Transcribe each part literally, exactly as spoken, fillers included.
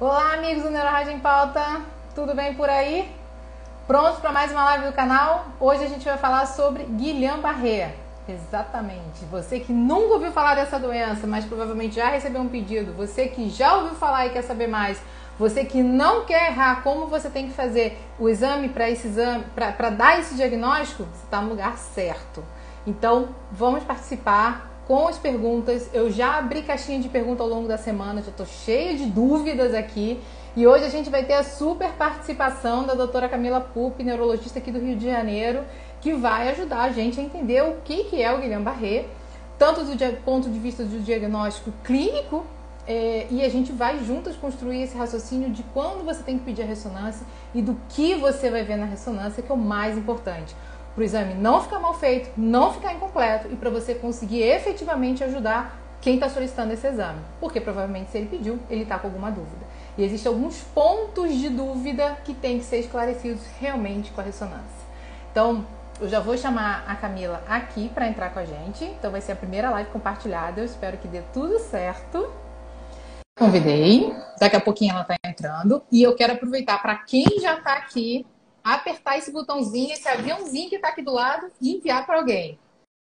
Olá, amigos do Neurorádio em Pauta, tudo bem por aí? Prontos para mais uma live do canal? Hoje a gente vai falar sobre Guillain-Barré. Exatamente, você que nunca ouviu falar dessa doença, mas provavelmente já recebeu um pedido, você que já ouviu falar e quer saber mais, você que não quer errar como você tem que fazer o exame para esse exame, para dar esse diagnóstico, você está no lugar certo. Então, vamos participar com as perguntas. Eu já abri caixinha de perguntas ao longo da semana, já estou cheia de dúvidas aqui. E hoje a gente vai ter a super participação da doutora Camila Pupi, neurologista aqui do Rio de Janeiro, que vai ajudar a gente a entender o que, que é o Guillain-Barré, tanto do ponto de vista do diagnóstico clínico, é, e a gente vai juntas construir esse raciocínio de quando você tem que pedir a ressonância e do que você vai ver na ressonância, que é o mais importante. Para o exame não ficar mal feito, não ficar incompleto e para você conseguir efetivamente ajudar quem está solicitando esse exame. Porque provavelmente se ele pediu, ele está com alguma dúvida. E existem alguns pontos de dúvida que têm que ser esclarecidos realmente com a ressonância. Então, eu já vou chamar a Camila aqui para entrar com a gente. Então vai ser a primeira live compartilhada. Eu espero que dê tudo certo. Convidei. Daqui a pouquinho ela está entrando. E eu quero aproveitar para quem já está aqui, apertar esse botãozinho, esse aviãozinho que está aqui do lado e enviar para alguém.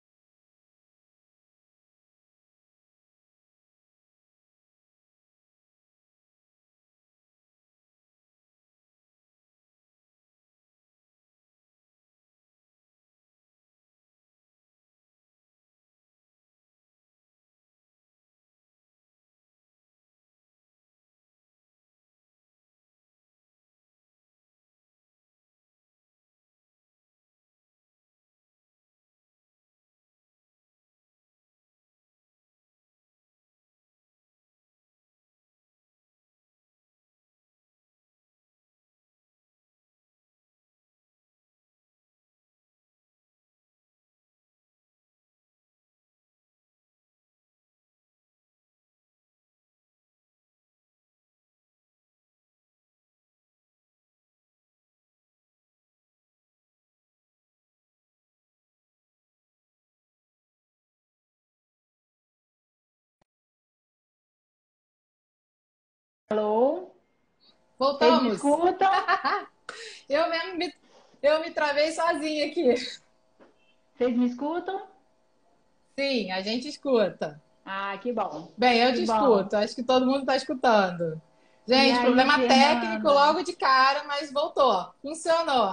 Alô? Vocês me Voltamos! escutam? Eu mesmo me, eu me travei sozinha aqui. Vocês me escutam? Sim, a gente escuta. Ah, que bom. Bem, eu Que te bom. escuto. Acho que todo mundo está escutando. E Gente, aí, problema técnico Fernanda? logo de cara, mas voltou. Funcionou.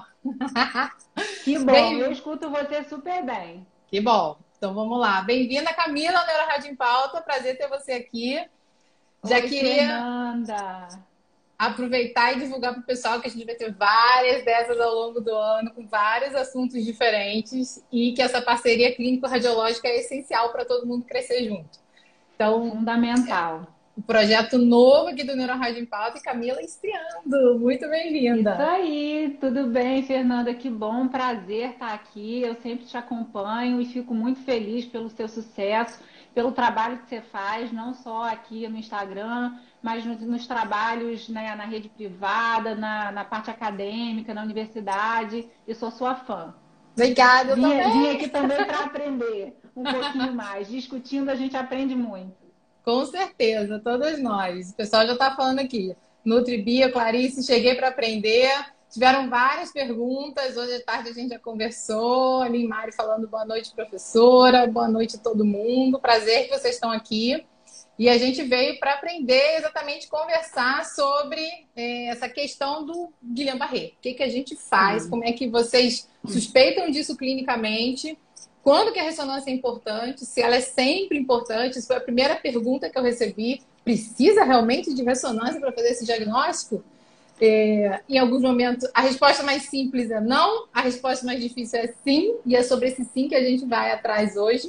Que bom, eu Bem, escuto você super bem. que bom. Então vamos lá. Bem-vinda, Camila, ao Neuro Rádio em Pauta. Prazer ter você aqui. Já Oi, queria Fernanda. aproveitar e divulgar para o pessoal que a gente vai ter várias dessas ao longo do ano, com vários assuntos diferentes, e que essa parceria clínico-radiológica é essencial para todo mundo crescer junto. Então, Fundamental. o projeto novo aqui do Neuro Rádio em Pauta e Camila estreando. Muito Isso bem-vinda. aí, tudo bem, Fernanda? Que bom, prazer estar aqui. Eu sempre te acompanho e fico muito feliz pelo seu sucesso, pelo trabalho que você faz, não só aqui no Instagram, mas nos, nos trabalhos, né, na rede privada, na, na parte acadêmica, na universidade. Eu sou sua fã. Obrigada, eu Vim, vim também. aqui também para aprender um pouquinho mais. Discutindo, a gente aprende muito. Com certeza, todas nós. O pessoal já está falando aqui. Nutribia, Clarice, cheguei para aprender. Tiveram várias perguntas. Hoje à tarde a gente já conversou. Ali, Mari falando boa noite, professora. Boa noite a todo mundo. Prazer que vocês estão aqui. E a gente veio para aprender exatamente conversar sobre eh, essa questão do Guillain-Barré. O que, que a gente faz? Sim. Como é que vocês suspeitam disso clinicamente? Quando que a ressonância é importante? Se ela é sempre importante? Isso foi a primeira pergunta que eu recebi. Precisa realmente de ressonância para fazer esse diagnóstico? É, em alguns momentos, a resposta mais simples é não, a resposta mais difícil é sim, e é sobre esse sim que a gente vai atrás hoje.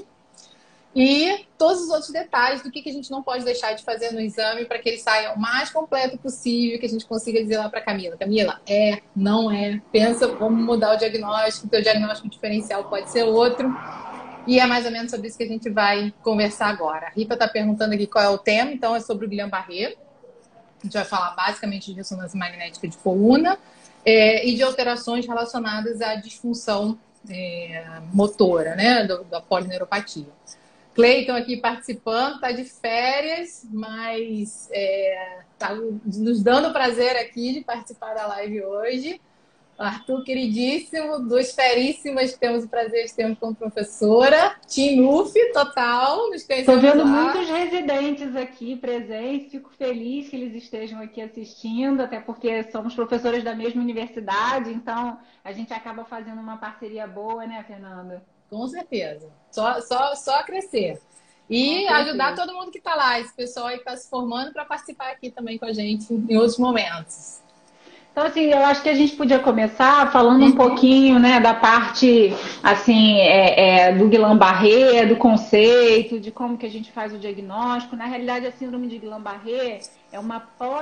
E todos os outros detalhes do que, que a gente não pode deixar de fazer no exame para que ele saia o mais completo possível, que a gente consiga dizer lá para Camila. Camila, é, não é, pensa, vamos mudar o diagnóstico, o teu diagnóstico diferencial pode ser outro. E é mais ou menos sobre isso que a gente vai conversar agora. A Rita está perguntando aqui qual é o tema, então é sobre o Guillain-Barré. A gente vai falar basicamente de ressonância magnética de coluna é, e de alterações relacionadas à disfunção é, motora, né, do, da polineuropatia. Cleiton aqui participando, está de férias, mas está nos dando o prazer aqui de participar da live hoje. Arthur, queridíssimo, duas feríssimas que temos o prazer de ter como professora. Team U F, total, nos Estou conhecemos vendo lá. muitos residentes aqui presentes, fico feliz que eles estejam aqui assistindo, até porque somos professores da mesma universidade, então a gente acaba fazendo uma parceria boa, né, Fernanda? Com certeza. Só, só, só crescer. Com E ajudar certeza. todo mundo que está lá, esse pessoal aí que está se formando, para participar aqui também com a gente em outros momentos. Então, assim, eu acho que a gente podia começar falando um Uhum. pouquinho, né, da parte, assim, é, é, do Guillain-Barré, do conceito, de como que a gente faz o diagnóstico. Na realidade, a síndrome de Guillain-Barré é uma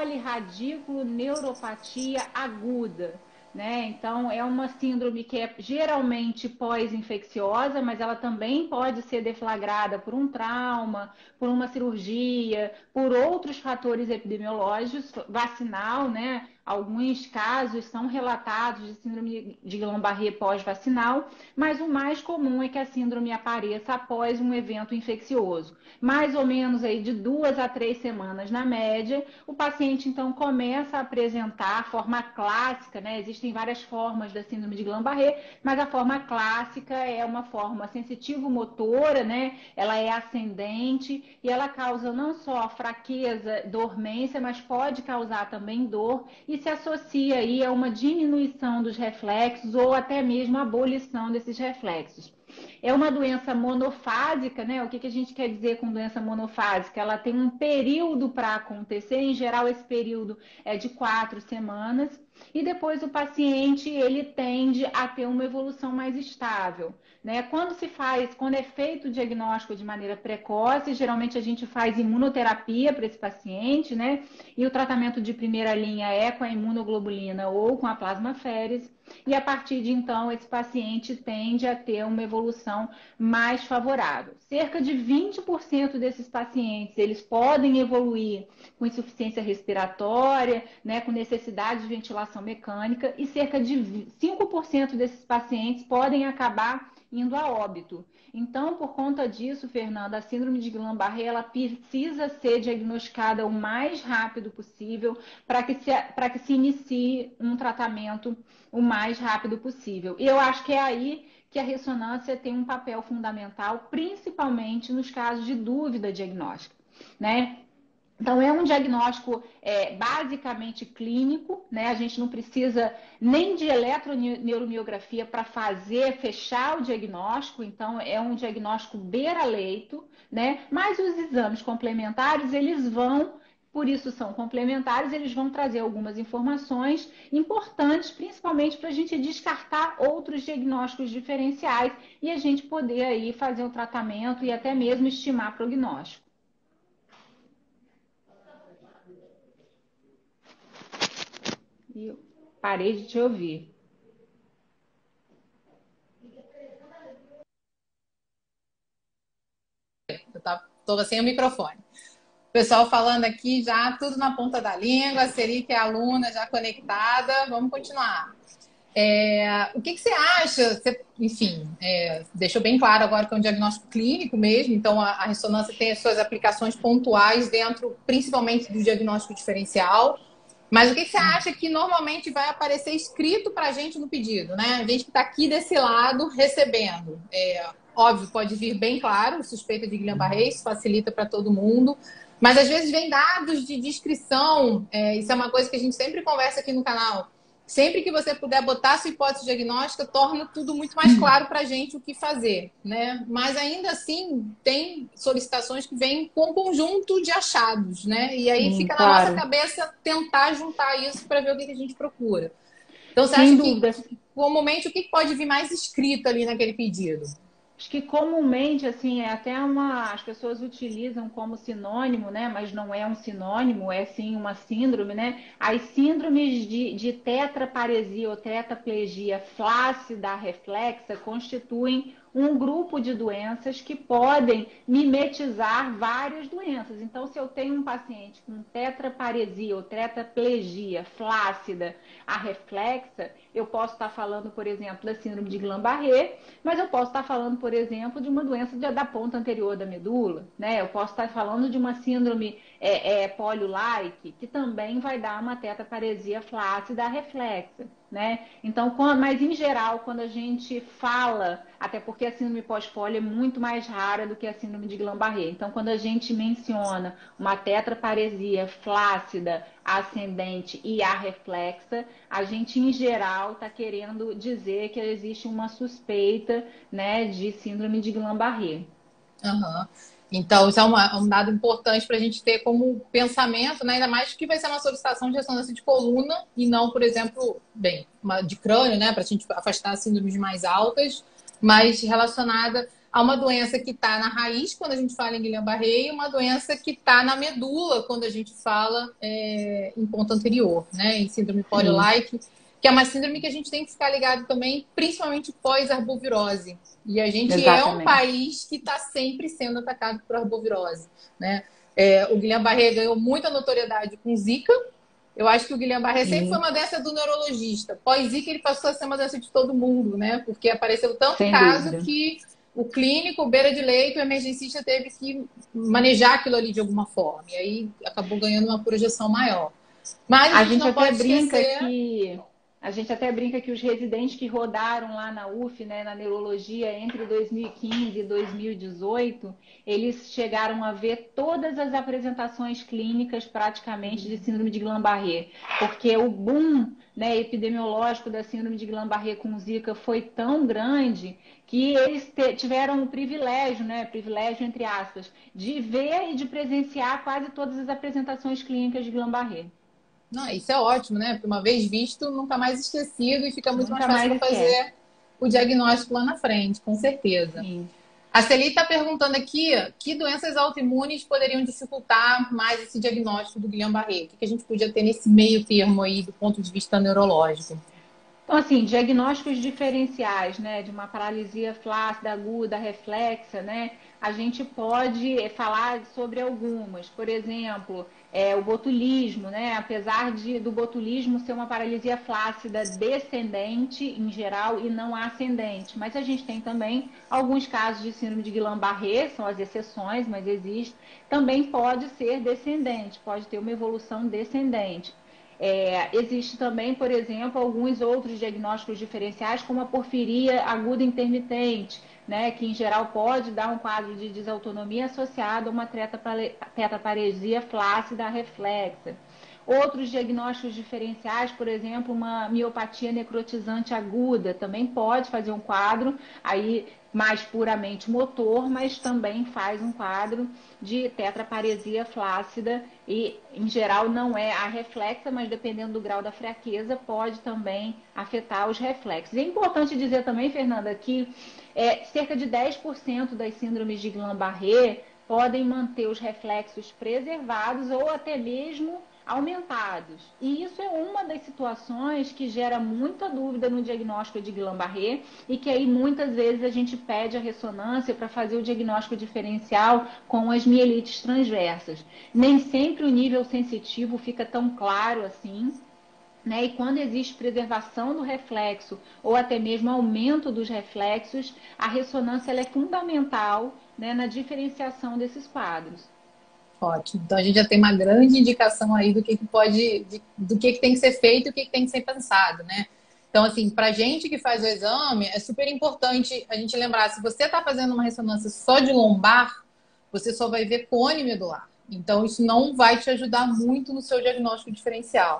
polirradicuneuropatia aguda, né? Então, é uma síndrome que é geralmente pós-infecciosa, mas ela também pode ser deflagrada por um trauma, por uma cirurgia, por outros fatores epidemiológicos, vacinal, né? Alguns casos são relatados de síndrome de Guillain-Barré pós-vacinal, mas o mais comum é que a síndrome apareça após um evento infeccioso. Mais ou menos aí de duas a três semanas na média, o paciente então começa a apresentar a forma clássica, né? Existem várias formas da síndrome de Guillain-Barré, mas a forma clássica é uma forma sensitivo-motora, né? Ela é ascendente e ela causa não só fraqueza, dormência, mas pode causar também dor e se associa aí a uma diminuição dos reflexos ou até mesmo a abolição desses reflexos. É uma doença monofásica, né? O que, que a gente quer dizer com doença monofásica? Ela tem um período para acontecer, em geral esse período é de quatro semanas, e depois o paciente ele tende a ter uma evolução mais estável. Né? Quando se faz, quando é feito o diagnóstico de maneira precoce, geralmente a gente faz imunoterapia para esse paciente, né? E o tratamento de primeira linha é com a imunoglobulina ou com a plasmaférese. E a partir de então, esse paciente tende a ter uma evolução mais favorável. Cerca de vinte por cento desses pacientes, eles podem evoluir com insuficiência respiratória, né, com necessidade de ventilação mecânica, e cerca de cinco por cento desses pacientes podem acabar indo a óbito. Então, por conta disso, Fernanda, a síndrome de Guillain-Barré ela precisa ser diagnosticada o mais rápido possível para que, se, para que se inicie um tratamento o mais rápido possível. E eu acho que é aí que a ressonância tem um papel fundamental, principalmente nos casos de dúvida diagnóstica, né? Então, é um diagnóstico é, basicamente clínico, né? A gente não precisa nem de eletroneuromiografia para fazer, fechar o diagnóstico, então é um diagnóstico beira-leito, né? Mas os exames complementares, eles vão, por isso são complementares, eles vão trazer algumas informações importantes, principalmente para a gente descartar outros diagnósticos diferenciais e a gente poder aí fazer o tratamento e até mesmo estimar prognóstico. E eu parei de te ouvir. Eu estava sem o microfone. O pessoal falando aqui já, tudo na ponta da língua, a Seri, que é aluna, já conectada. Vamos continuar. É, o que, que você acha? Você, enfim, é, deixou bem claro agora que é um diagnóstico clínico mesmo, então a, a ressonância tem as suas aplicações pontuais dentro, principalmente do diagnóstico diferencial. Mas o que, que você acha que normalmente vai aparecer escrito para a gente no pedido, né? A gente que está aqui desse lado recebendo. É, óbvio, pode vir bem claro, suspeita de Guillain-Barré, isso facilita para todo mundo. Mas às vezes vem dados de descrição, é, isso é uma coisa que a gente sempre conversa aqui no canal. Sempre que você puder botar a sua hipótese diagnóstica, torna tudo muito mais claro para a gente o que fazer, né? Mas ainda assim, tem solicitações que vêm com um conjunto de achados, né? E aí Sim, fica na nossa claro. cabeça tentar juntar isso para ver o que a gente procura. Então, você Sem acha que, dúvida. comumente, o que pode vir mais escrito ali naquele pedido? Acho que comumente, assim, é até uma. As pessoas utilizam como sinônimo, né? Mas não é um sinônimo, é sim uma síndrome, né? As síndromes de, de tetraparesia ou tetraplegia flácida reflexa constituem um grupo de doenças que podem mimetizar várias doenças. Então, se eu tenho um paciente com tetraparesia ou tetraplegia flácida arreflexa, eu posso estar falando, por exemplo, da síndrome de Guillain-Barré, mas eu posso estar falando, por exemplo, de uma doença da ponta anterior da medula, né? Eu posso estar falando de uma síndrome é, é, polio-like, que também vai dar uma tetraparesia flácida arreflexa, né? Então, mas em geral, quando a gente fala, até porque a síndrome pós-polio é muito mais rara do que a síndrome de Guillain-Barré. Então, quando a gente menciona uma tetraparesia flácida, ascendente e arreflexa, a gente, em geral, está querendo dizer que existe uma suspeita, né, de síndrome de Guillain-Barré. Uhum. Então, isso é uma, um dado importante para a gente ter como pensamento, né? Ainda mais que vai ser uma solicitação de ressonância de coluna e não, por exemplo, bem, uma de crânio, né? Para a gente afastar síndromes mais altas, mas relacionada a uma doença que está na raiz, quando a gente fala em Guillain-Barré, e uma doença que está na medula, quando a gente fala é, em ponto anterior, né? Em síndrome polio-like, que é uma síndrome que a gente tem que ficar ligado também, principalmente pós-arbovirose. E a gente Exatamente. é um país que está sempre sendo atacado por arbovirose, né? É, o Guillain-Barré ganhou muita notoriedade com Zika. Eu acho que o Guillain-Barré sempre foi uma doença do neurologista. Pós-Zika, ele passou a ser uma doença de todo mundo, né? Porque apareceu tanto Sem caso dúvida. que o clínico, beira de leito, o emergencista teve que manejar aquilo ali de alguma forma. E aí acabou ganhando uma projeção maior. Mas a, a gente, gente não até pode brinca esquecer... que A gente até brinca que os residentes que rodaram lá na U F, né, na neurologia, entre dois mil e quinze e dois mil e dezoito, eles chegaram a ver todas as apresentações clínicas praticamente de síndrome de Guillain-Barré, porque o boom, né, epidemiológico da síndrome de Guillain-Barré com Zika foi tão grande que eles tiveram o privilégio, né, privilégio entre aspas, de ver e de presenciar quase todas as apresentações clínicas de Guillain-Barré. Não, isso é ótimo, né? Porque uma vez visto, nunca mais esquecido e fica muito nunca mais fácil para fazer o diagnóstico lá na frente, com certeza. Sim. A Celi está perguntando aqui que doenças autoimunes poderiam dificultar mais esse diagnóstico do Guillain-Barré. O que a gente podia ter nesse meio termo aí do ponto de vista neurológico? Então, assim, diagnósticos diferenciais, né, de uma paralisia flácida, aguda, reflexa, né, a gente pode falar sobre algumas. Por exemplo, é, o botulismo, né, apesar de, do botulismo ser uma paralisia flácida descendente, em geral, e não ascendente. Mas a gente tem também alguns casos de síndrome de Guillain-Barré, são as exceções, mas existe. Também pode ser descendente, pode ter uma evolução descendente. É, existe também, por exemplo, alguns outros diagnósticos diferenciais, como a porfiria aguda intermitente, né, que em geral pode dar um quadro de desautonomia associado a uma tetraparesia flácida reflexa. Outros diagnósticos diferenciais, por exemplo, uma miopatia necrotizante aguda, também pode fazer um quadro aí mais puramente motor, mas também faz um quadro de tetraparesia flácida e, em geral, não é a reflexa, mas dependendo do grau da fraqueza, pode também afetar os reflexos. E é importante dizer também, Fernanda, que é, cerca de dez por cento das síndromes de Guillain-Barré podem manter os reflexos preservados ou até mesmo aumentados. E isso é uma das situações que gera muita dúvida no diagnóstico de Guillain-Barré e que aí muitas vezes a gente pede a ressonância para fazer o diagnóstico diferencial com as mielites transversas. Nem sempre o nível sensitivo fica tão claro assim, né? E quando existe preservação do reflexo ou até mesmo aumento dos reflexos, a ressonância ela é fundamental, né, na diferenciação desses quadros. Ótimo. Então a gente já tem uma grande indicação aí do que, que pode, de, do que, que tem que ser feito e o que, que tem que ser pensado, né? Então, assim, pra gente que faz o exame, é super importante a gente lembrar, se você está fazendo uma ressonância só de lombar, você só vai ver cone medular. Então, isso não vai te ajudar muito no seu diagnóstico diferencial.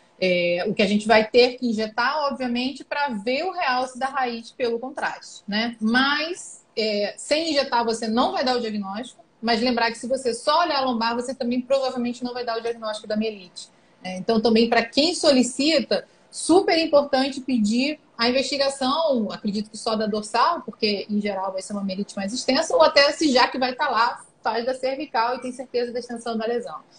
É, o que a gente vai ter que injetar, obviamente, para ver o realce da raiz pelo contraste, né? Mas, é, sem injetar, você não vai dar o diagnóstico. Mas lembrar que se você só olhar a lombar, você também provavelmente não vai dar o diagnóstico da mielite. Então, também para quem solicita, super importante pedir a investigação, acredito que só da dorsal, porque em geral vai ser uma mielite mais extensa, ou até se já que vai estar lá, faz da cervical e tem certeza da extensão da lesão.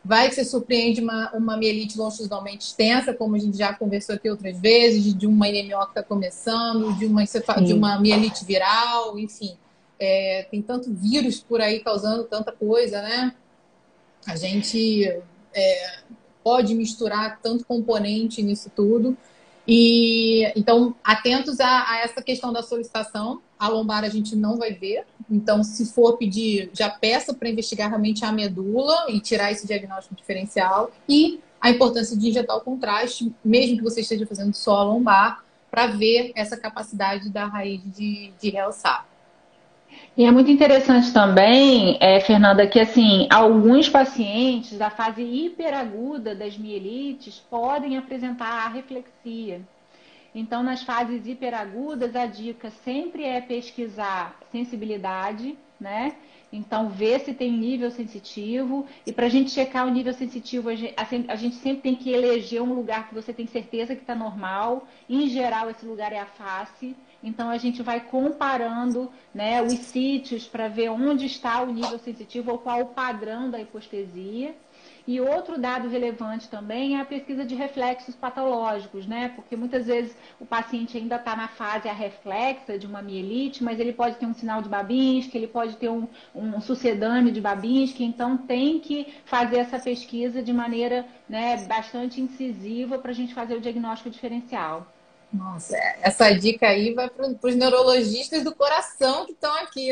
vai que você surpreende uma, uma mielite longitudinalmente extensa, como a gente já conversou aqui outras vezes, de uma M M O que está começando, de uma, de uma mielite viral, enfim. É, tem tanto vírus por aí causando tanta coisa, né? A gente é, pode misturar tanto componente nisso tudo. E então, atentos a, a essa questão da solicitação. A lombar a gente não vai ver. Então, se for pedir, já peça para investigar realmente a medula e tirar esse diagnóstico diferencial. E a importância de injetar o contraste, mesmo que você esteja fazendo só a lombar, para ver essa capacidade da raiz de, de realçar. E é muito interessante também, é, Fernanda, que assim, alguns pacientes da fase hiperaguda das mielites podem apresentar arreflexia. Então, nas fases hiperagudas, a dica sempre é pesquisar sensibilidade, né? Então, ver se tem nível sensitivo. E para a gente checar o nível sensitivo, a gente sempre tem que eleger um lugar que você tem certeza que está normal. Em geral, esse lugar é a face. Então, a gente vai comparando, né, os sítios para ver onde está o nível sensitivo ou qual o padrão da hipostesia. E outro dado relevante também é a pesquisa de reflexos patológicos, né? Porque muitas vezes o paciente ainda está na fase arreflexa de uma mielite, mas ele pode ter um sinal de Babinski, ele pode ter um, um sucedâneo de Babinski, então tem que fazer essa pesquisa de maneira, né, bastante incisiva para a gente fazer o diagnóstico diferencial. Nossa, essa dica aí vai para os neurologistas do coração que estão aqui.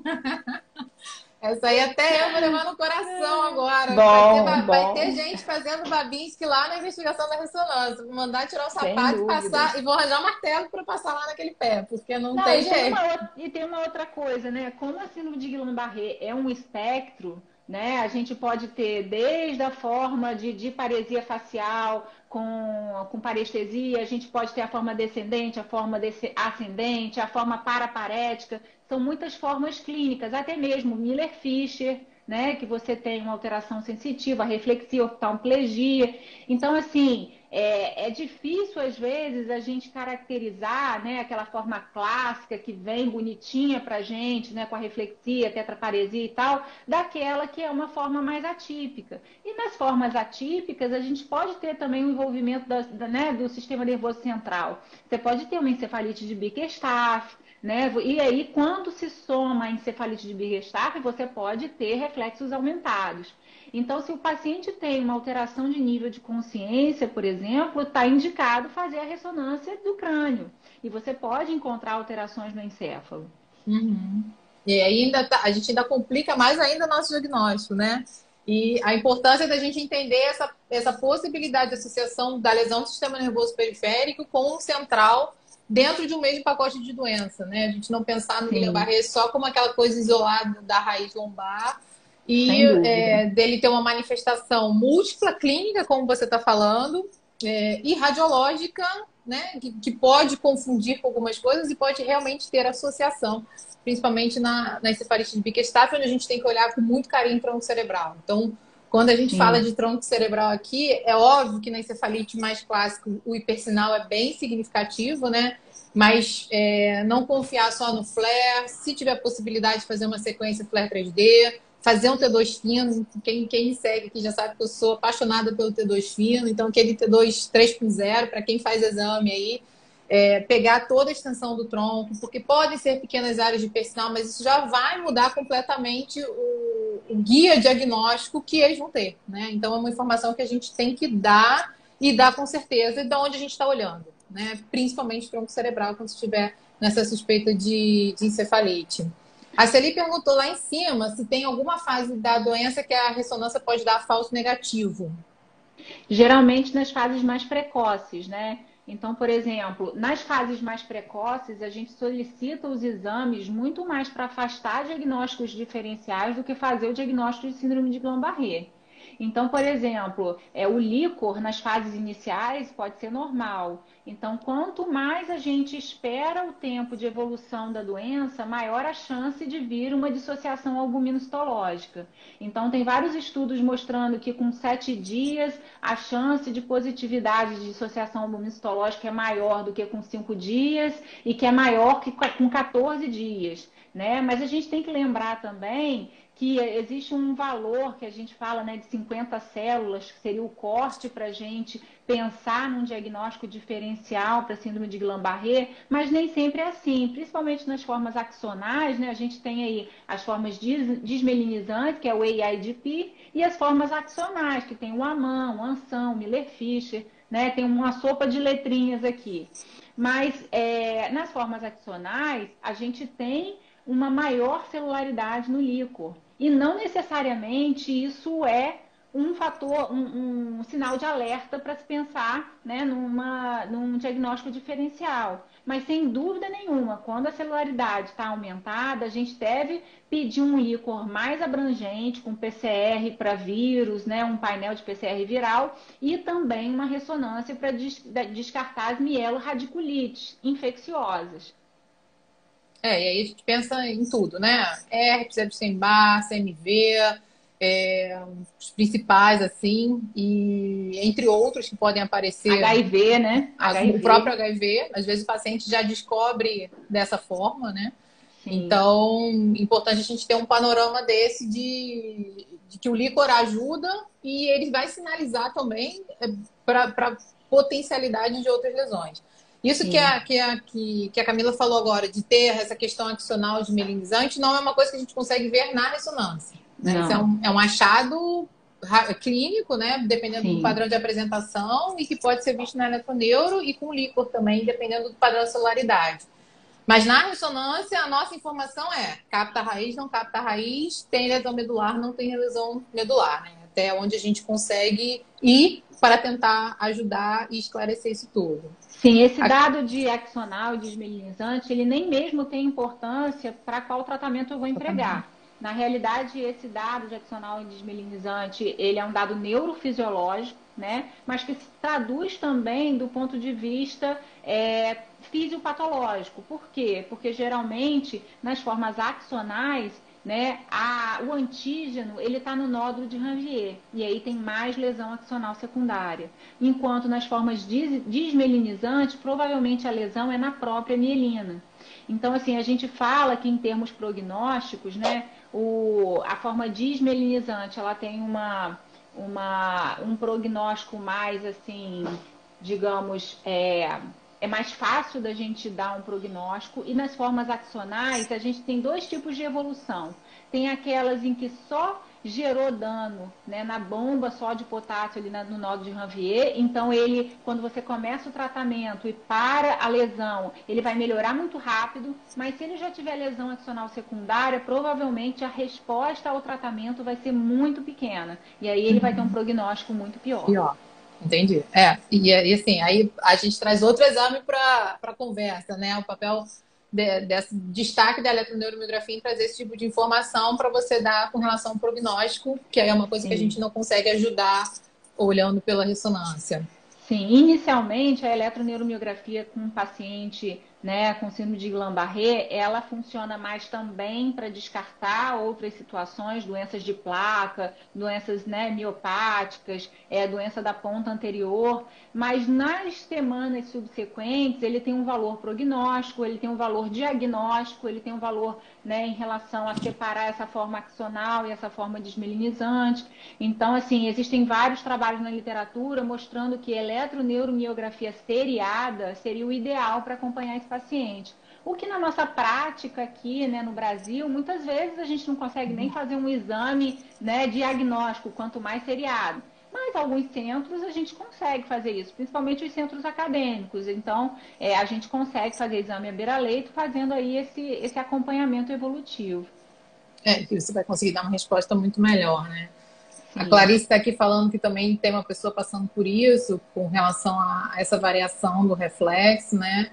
Essa aí até eu vou levar no coração agora. Bom, vai, ter, bom. vai ter gente fazendo Babinski lá na investigação da ressonância. Vou mandar tirar o sapato e passar, e vou arranjar um martelo para passar lá naquele pé, porque não, não tem e jeito. Tem uma, e tem uma outra coisa, né? Como a síndrome de Guillain-Barré é um espectro, né? A gente pode ter desde a forma de, de paresia facial com, com parestesia, a gente pode ter a forma descendente, a forma ascendente, a forma paraparética. São muitas formas clínicas, até mesmo Miller-Fisher, né? Que você tem uma alteração sensitiva, reflexiva, oftalmoplegia. Então, assim, é, é difícil, às vezes, a gente caracterizar, né, aquela forma clássica que vem bonitinha pra gente, né, com a reflexia, tetraparesia e tal, daquela que é uma forma mais atípica. E nas formas atípicas, a gente pode ter também o envolvimento da, da, né, do sistema nervoso central. Você pode ter uma encefalite de Bickerstaff, né? E aí, quando se soma a encefalite de Bickerstaff, você pode ter reflexos aumentados. Então, se o paciente tem uma alteração de nível de consciência, por exemplo, está indicado fazer a ressonância do crânio. E você pode encontrar alterações no encéfalo. Uhum. E aí ainda tá, a gente ainda complica mais ainda o nosso diagnóstico, né? E a importância da gente entender essa, essa possibilidade de associação da lesão do sistema nervoso periférico com o central dentro de um mesmo pacote de doença, né? A gente não pensar no Guillain-Barré só como aquela coisa isolada da raiz lombar e é, dele ter uma manifestação múltipla clínica, como você está falando, é, e radiológica, né? Que, que pode confundir com algumas coisas e pode realmente ter associação, principalmente na, na encefalite de Bickerstaff, onde a gente tem que olhar com muito carinho para o tronco cerebral. Então, quando a gente Sim. fala de tronco cerebral aqui, é óbvio que na encefalite mais clássica o hipersinal é bem significativo, né? Mas é, não confiar só no flare, se tiver possibilidade de fazer uma sequência flare três D, fazer um T dois fino, quem, quem me segue aqui já sabe que eu sou apaixonada pelo T dois fino, então aquele T dois três ponto zero, para quem faz exame aí, é, pegar toda a extensão do tronco, porque podem ser pequenas áreas de hipersinal, mas isso já vai mudar completamente o, o guia diagnóstico que eles vão ter, né? Então é uma informação que a gente tem que dar e dar com certeza de onde a gente está olhando, né? Principalmente tronco cerebral, quando estiver nessa suspeita de, de encefalite. A Celi perguntou lá em cima se tem alguma fase da doença que a ressonância pode dar falso negativo. Geralmente nas fases mais precoces, né? Então, por exemplo, nas fases mais precoces, a gente solicita os exames muito mais para afastar diagnósticos diferenciais do que fazer o diagnóstico de síndrome de Guillain-Barré. Então, por exemplo, é, o líquor nas fases iniciais pode ser normal. Então, quanto mais a gente espera o tempo de evolução da doença, maior a chance de vir uma dissociação albuminocitológica. Então, tem vários estudos mostrando que com sete dias a chance de positividade de dissociação albuminocitológica é maior do que com cinco dias e que é maior que com quatorze dias. Né? Mas a gente tem que lembrar também que existe um valor que a gente fala, né, de cinquenta células, que seria o corte para a gente pensar num diagnóstico diferencial para a síndrome de Guillain-Barré, mas nem sempre é assim, principalmente nas formas axonais, né? A gente tem aí as formas desmelinizantes, que é o A I D P, e as formas axonais, que tem o AMAN, o ANSAM, o Miller-Fischer, né? Tem uma sopa de letrinhas aqui. Mas é, nas formas axonais, a gente tem uma maior celularidade no líquor. E não necessariamente isso é um fator, um, um sinal de alerta para se pensar, né, numa, num diagnóstico diferencial. Mas sem dúvida nenhuma, quando a celularidade está aumentada, a gente deve pedir um líquor mais abrangente, com P C R para vírus, né, um painel de P C R viral e também uma ressonância para des descartar as mielorradiculites infecciosas. É, e aí a gente pensa em tudo, né? Herpes, Epstein-Barr, C M V, é, os principais, assim, e entre outros que podem aparecer, H I V, né? a- o H I V. próprio H I V, às vezes o paciente já descobre dessa forma, né? Sim. Então, importante a gente ter um panorama desse de, de que o líquor ajuda e ele vai sinalizar também para potencialidade de outras lesões. Isso que a, que, a, que, que a Camila falou agora, de ter essa questão adicional de melinizante, não é uma coisa que a gente consegue ver na ressonância. Né? Isso é um, é um achado clínico, né? Dependendo Sim. do padrão de apresentação e que pode ser visto na eletroneuro e com líquor também, dependendo do padrão de celularidade. Mas na ressonância, a nossa informação é capta a raiz, não capta a raiz, tem lesão medular, não tem lesão medular, né? Até onde a gente consegue ir para tentar ajudar e esclarecer isso tudo. Sim, esse dado de axonal e desmelinizante, ele nem mesmo tem importância para qual tratamento eu vou empregar. Na realidade, esse dado de axonal e desmelinizante, ele é um dado neurofisiológico, né? Mas que se traduz também do ponto de vista é, fisiopatológico. Por quê? Porque geralmente, nas formas axonais, né, a, o antígeno ele está no nódulo de Ranvier e aí tem mais lesão axonal secundária, enquanto nas formas desmelinizantes provavelmente a lesão é na própria mielina. Então assim, a gente fala que em termos prognósticos, né, o, a forma desmelinizante ela tem uma, uma, um prognóstico mais assim, digamos, é, é mais fácil da gente dar um prognóstico, e nas formas axonais a gente tem dois tipos de evolução. Tem aquelas em que só gerou dano, né, na bomba só de potássio ali na, no nódulo de Ranvier, então ele, quando você começa o tratamento e para a lesão, ele vai melhorar muito rápido, mas se ele já tiver lesão axonal secundária, provavelmente a resposta ao tratamento vai ser muito pequena, e aí ele vai ter um prognóstico muito pior. Pior. Entendi. É, e, e assim, aí a gente traz outro exame para a conversa, né? O papel de, desse destaque da eletroneuromiografia em trazer esse tipo de informação para você dar com relação ao prognóstico, que aí é uma coisa Sim. que a gente não consegue ajudar olhando pela ressonância. Sim, inicialmente a eletroneuromiografia com um paciente, né, com síndrome de Guillain-Barré, ela funciona mais também para descartar outras situações, doenças de placa, doenças, né, miopáticas, é, doença da ponta anterior, mas nas semanas subsequentes ele tem um valor prognóstico, ele tem um valor diagnóstico, ele tem um valor, né, em relação a separar essa forma axonal e essa forma desmelinizante. Então, assim, existem vários trabalhos na literatura mostrando que eletroneuromiografia seriada seria o ideal para acompanhar esse paciente. O que na nossa prática aqui, né, no Brasil, muitas vezes a gente não consegue nem fazer um exame, né, diagnóstico, quanto mais seriado. Mas alguns centros a gente consegue fazer isso, principalmente os centros acadêmicos. Então, é, a gente consegue fazer exame à beira-leito fazendo aí esse, esse acompanhamento evolutivo. É, que você vai conseguir dar uma resposta muito melhor, né? Sim. A Clarice está aqui falando que também tem uma pessoa passando por isso, com relação a essa variação do reflexo, né?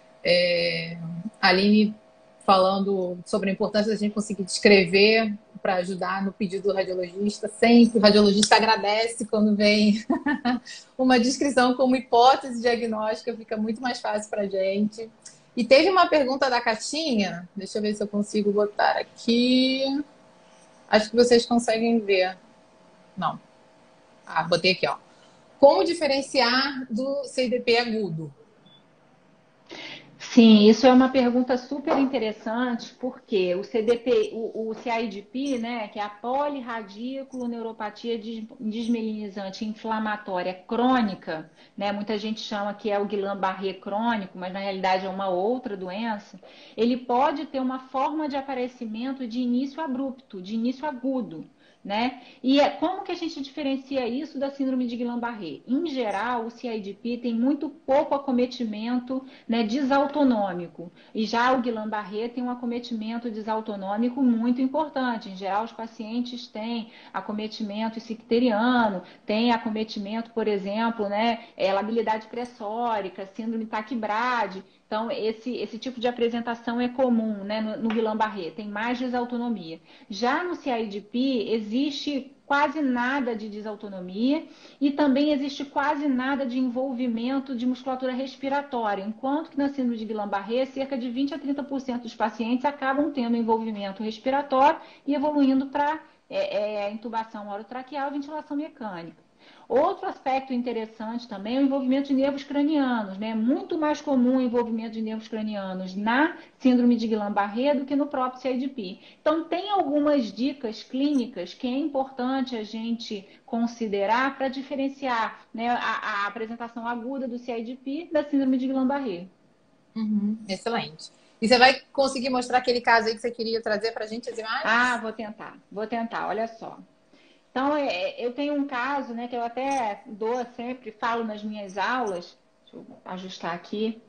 É, a Aline falando sobre a importância da gente conseguir descrever para ajudar no pedido do radiologista. Sempre o radiologista agradece quando vem uma descrição como hipótese diagnóstica, fica muito mais fácil para a gente. E teve uma pergunta da Catinha, deixa eu ver se eu consigo botar aqui. Acho que vocês conseguem ver. Não. Ah, botei aqui, ó. Como diferenciar do C I D P agudo? Sim, isso é uma pergunta super interessante, porque o C D P, o, o C I D P, né, que é a polirradículo-neuropatia des- desmielinizante inflamatória crônica, né, muita gente chama que é o Guillain-Barré crônico, mas na realidade é uma outra doença, ele pode ter uma forma de aparecimento de início abrupto, de início agudo. Né? E é, como que a gente diferencia isso da síndrome de Guillain-Barré? Em geral, o C I D P tem muito pouco acometimento, né, desautonômico. E já o Guillain-Barré tem um acometimento desautonômico muito importante. Em geral, os pacientes têm acometimento icteriano, têm acometimento, por exemplo, né, é, labilidade pressórica, síndrome taquibrade. Então, esse, esse tipo de apresentação é comum, né, no, no Guillain-Barré, tem mais desautonomia. Já no C I D P, existe quase nada de desautonomia e também existe quase nada de envolvimento de musculatura respiratória, enquanto que na síndrome de Guillain-Barré, cerca de vinte a trinta por cento dos pacientes acabam tendo envolvimento respiratório e evoluindo para é, é, intubação orotraqueal e ventilação mecânica. Outro aspecto interessante também é o envolvimento de nervos cranianos, né? É muito mais comum o envolvimento de nervos cranianos na síndrome de Guillain-Barré do que no próprio C I D P. Então, tem algumas dicas clínicas que é importante a gente considerar para diferenciar, né, a, a apresentação aguda do C I D P da síndrome de Guillain-Barré. Uhum, excelente. E você vai conseguir mostrar aquele caso aí que você queria trazer para a gente, as Ah, imagens? vou tentar, vou tentar, olha só. Então, é, eu tenho um caso, né, que eu até dou sempre, falo nas minhas aulas, deixa eu ajustar aqui,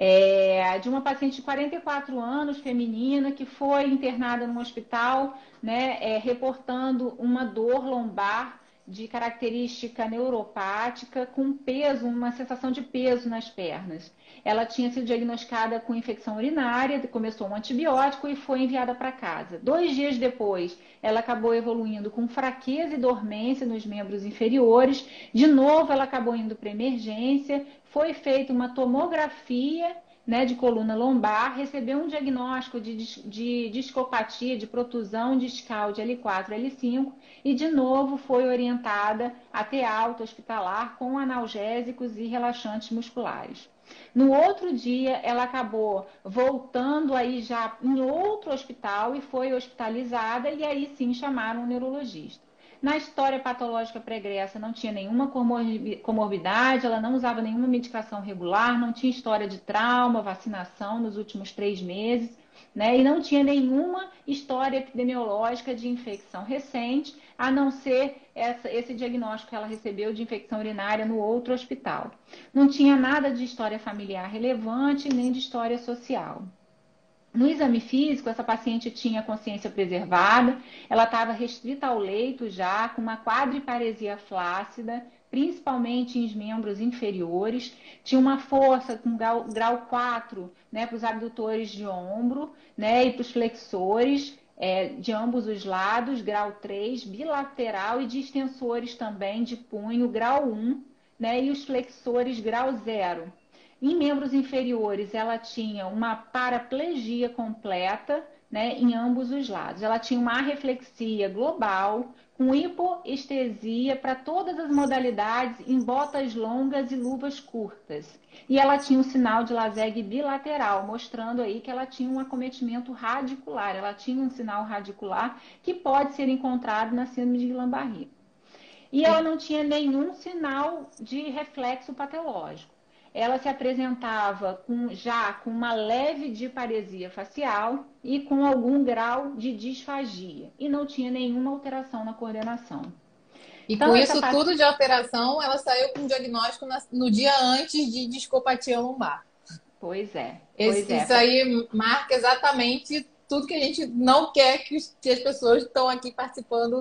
é, de uma paciente de quarenta e quatro anos, feminina, que foi internada no hospital, né, é, reportando uma dor lombar de característica neuropática, com peso, uma sensação de peso nas pernas. Ela tinha sido diagnosticada com infecção urinária, começou um antibiótico e foi enviada para casa. Dois dias depois, ela acabou evoluindo com fraqueza e dormência nos membros inferiores. De novo, ela acabou indo para emergência. Foi feita uma tomografia, né, de coluna lombar, recebeu um diagnóstico de, de discopatia, de protusão discal de L quatro, L cinco e, de novo, foi orientada a ter alta hospitalar com analgésicos e relaxantes musculares. No outro dia, ela acabou voltando aí já em outro hospital e foi hospitalizada, e aí sim chamaram um neurologista. Na história patológica pregressa não tinha nenhuma comorbidade, ela não usava nenhuma medicação regular, não tinha história de trauma, vacinação nos últimos três meses, né? E não tinha nenhuma história epidemiológica de infecção recente, a não ser essa, esse diagnóstico que ela recebeu de infecção urinária no outro hospital. Não tinha nada de história familiar relevante, nem de história social. No exame físico, essa paciente tinha consciência preservada, ela estava restrita ao leito já, com uma quadriparesia flácida, principalmente em membros inferiores, tinha uma força com grau, grau quatro, né, para os abdutores de ombro, né, e para os flexores, é, de ambos os lados, grau três, bilateral, e de extensores também de punho, grau um, né, e os flexores, grau zero. Em membros inferiores, ela tinha uma paraplegia completa, né, em ambos os lados. Ela tinha uma arreflexia global, com hipoestesia para todas as modalidades, em botas longas e luvas curtas. E ela tinha um sinal de Laseg bilateral, mostrando aí que ela tinha um acometimento radicular. Ela tinha um sinal radicular que pode ser encontrado na síndrome de Guillain-Barré. E ela não tinha nenhum sinal de reflexo patológico. Ela se apresentava com, já com uma leve diparesia facial e com algum grau de disfagia. E não tinha nenhuma alteração na coordenação. E Então, com essa isso paci- tudo de alteração, ela saiu com um diagnóstico na- no dia antes de discopatia lombar. Pois é, pois Esse- é. isso aí marca exatamente tudo que a gente não quer que, os- que as pessoas que estão aqui participando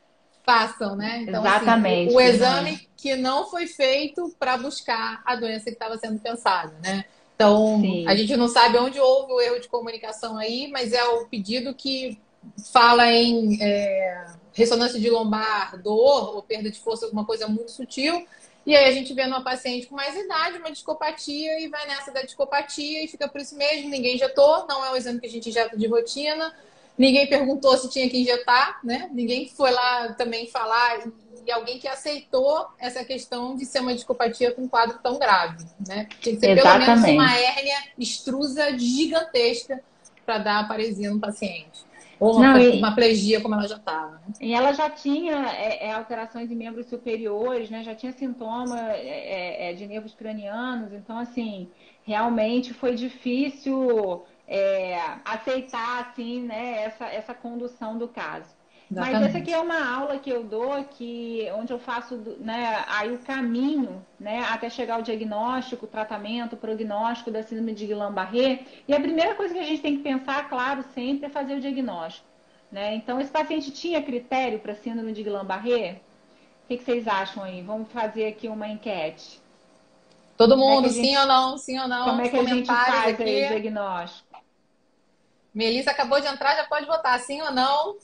façam, né? Então, assim, o, Exatamente, o Fernanda. exame que não foi feito para buscar a doença que estava sendo pensada, né? Então, a Sim. gente não sabe onde houve o erro de comunicação aí, mas é o pedido que fala em é, ressonância de lombar, dor ou perda de força, alguma coisa muito sutil. E aí a gente vê numa paciente com mais idade, uma discopatia, e vai nessa da discopatia e fica por isso mesmo, ninguém injetou, não é o exame que a gente injeta de rotina. Ninguém perguntou se tinha que injetar, né? Ninguém foi lá também falar e alguém que aceitou essa questão de ser uma discopatia com um quadro tão grave, né? Tinha que ser pelo menos uma Exatamente. hérnia extrusa gigantesca para dar a paresia no paciente. Ou uma, Não, uma e, plegia como ela já estava, né? e ela já tinha é, é, alterações em membros superiores, né? Já tinha sintoma é, é, de nervos cranianos, então assim, realmente foi difícil é, aceitar assim, né, essa, essa condução do caso. Mas essa aqui Exatamente. é uma aula que eu dou, que, onde eu faço né, aí o caminho né, até chegar ao diagnóstico, tratamento, prognóstico da síndrome de Guillain-Barré. E a primeira coisa que a gente tem que pensar, claro, sempre é fazer o diagnóstico. Né? Então, esse paciente tinha critério para síndrome de Guillain-Barré? O que, que vocês acham aí? Vamos fazer aqui uma enquete. Todo Como é que mundo, a sim ou gente, não, sim ou como não, é os que a gente comentários faz aí aqui. o diagnóstico? Melissa acabou de entrar, já pode votar sim ou não.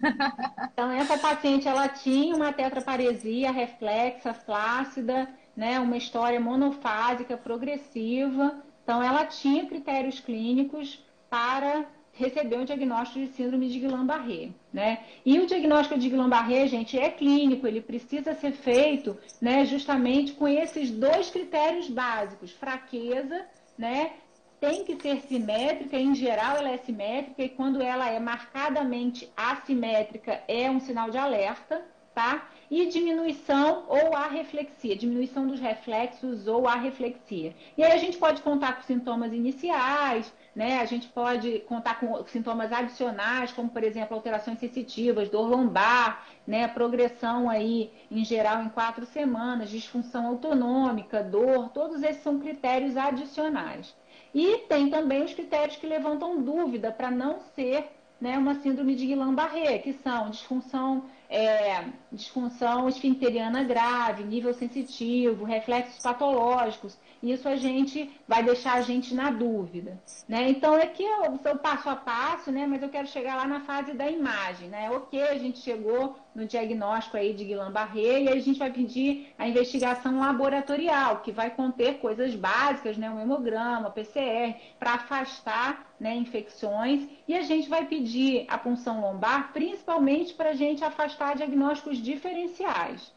Então, essa paciente, ela tinha uma tetraparesia reflexa, flácida, né, uma história monofásica progressiva. Então, ela tinha critérios clínicos para receber um diagnóstico de síndrome de Guillain-Barré, né? E o diagnóstico de Guillain-Barré, gente, é clínico, ele precisa ser feito, né, justamente com esses dois critérios básicos, fraqueza, né, tem que ser simétrica, em geral ela é simétrica, e quando ela é marcadamente assimétrica é um sinal de alerta, tá? E diminuição ou arreflexia, diminuição dos reflexos ou arreflexia. E aí a gente pode contar com sintomas iniciais, né? A gente pode contar com sintomas adicionais, como por exemplo alterações sensitivas, dor lombar, né? Progressão aí em geral em quatro semanas, disfunção autonômica, dor, todos esses são critérios adicionais. E tem também os critérios que levantam dúvida para não ser né, uma síndrome de Guillain-Barré, que são disfunção, é, disfunção esfincteriana grave, nível sensitivo, reflexos patológicos. Isso a gente vai deixar a gente na dúvida. Né? Então, aqui é o seu passo a passo, né? Mas eu quero chegar lá na fase da imagem. Né? Ok, a gente chegou no diagnóstico aí de Guillain-Barré e aí a gente vai pedir a investigação laboratorial, que vai conter coisas básicas, né? Um hemograma, P C R, para afastar né, infecções. E a gente vai pedir a punção lombar, principalmente para a gente afastar diagnósticos diferenciais.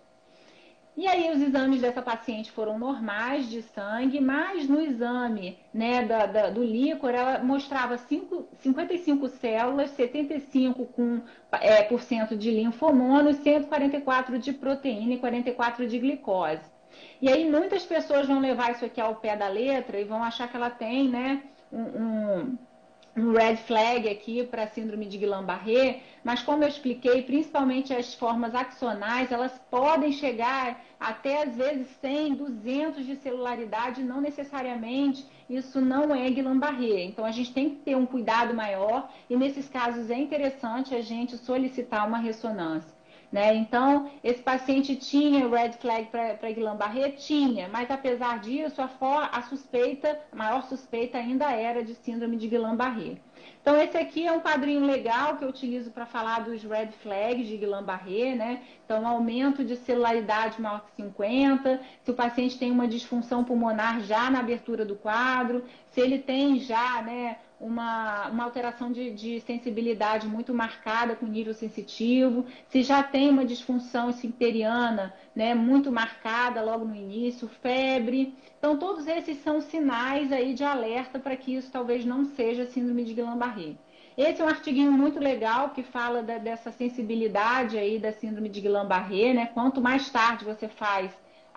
E aí os exames dessa paciente foram normais de sangue, mas no exame né, da, da, do líquor ela mostrava cinco, cinquenta e cinco células, setenta e cinco com, é, por cento de linfomonos, cento e quarenta e quatro de proteína e quarenta e quatro de glicose. E aí muitas pessoas vão levar isso aqui ao pé da letra e vão achar que ela tem né, um, um um red flag aqui para a síndrome de Guillain-Barré, mas como eu expliquei, principalmente as formas axonais, elas podem chegar até às vezes cem, duzentos de celularidade, não necessariamente isso não é Guillain-Barré. Então a gente tem que ter um cuidado maior e nesses casos é interessante a gente solicitar uma ressonância. Né? Então, esse paciente tinha red flag para Guillain-Barré? Tinha, mas apesar disso, a, for, a suspeita, a maior suspeita ainda era de síndrome de Guillain-Barré. Então, esse aqui é um quadrinho legal que eu utilizo para falar dos red flags de Guillain-Barré, né? Então, aumento de celularidade maior que cinquenta, se o paciente tem uma disfunção pulmonar já na abertura do quadro, se ele tem já, né, uma, uma alteração de, de sensibilidade muito marcada com nível sensitivo, se já tem uma disfunção esfincteriana né, muito marcada logo no início, febre. Então, todos esses são sinais aí de alerta para que isso talvez não seja síndrome de Guillain-Barré. Esse é um artiguinho muito legal que fala da, dessa sensibilidade aí da síndrome de Guillain-Barré, né? Quanto mais tarde você faz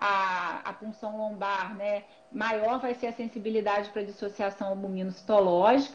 a, a punção lombar, né, maior vai ser a sensibilidade para dissociação albumino-citológica.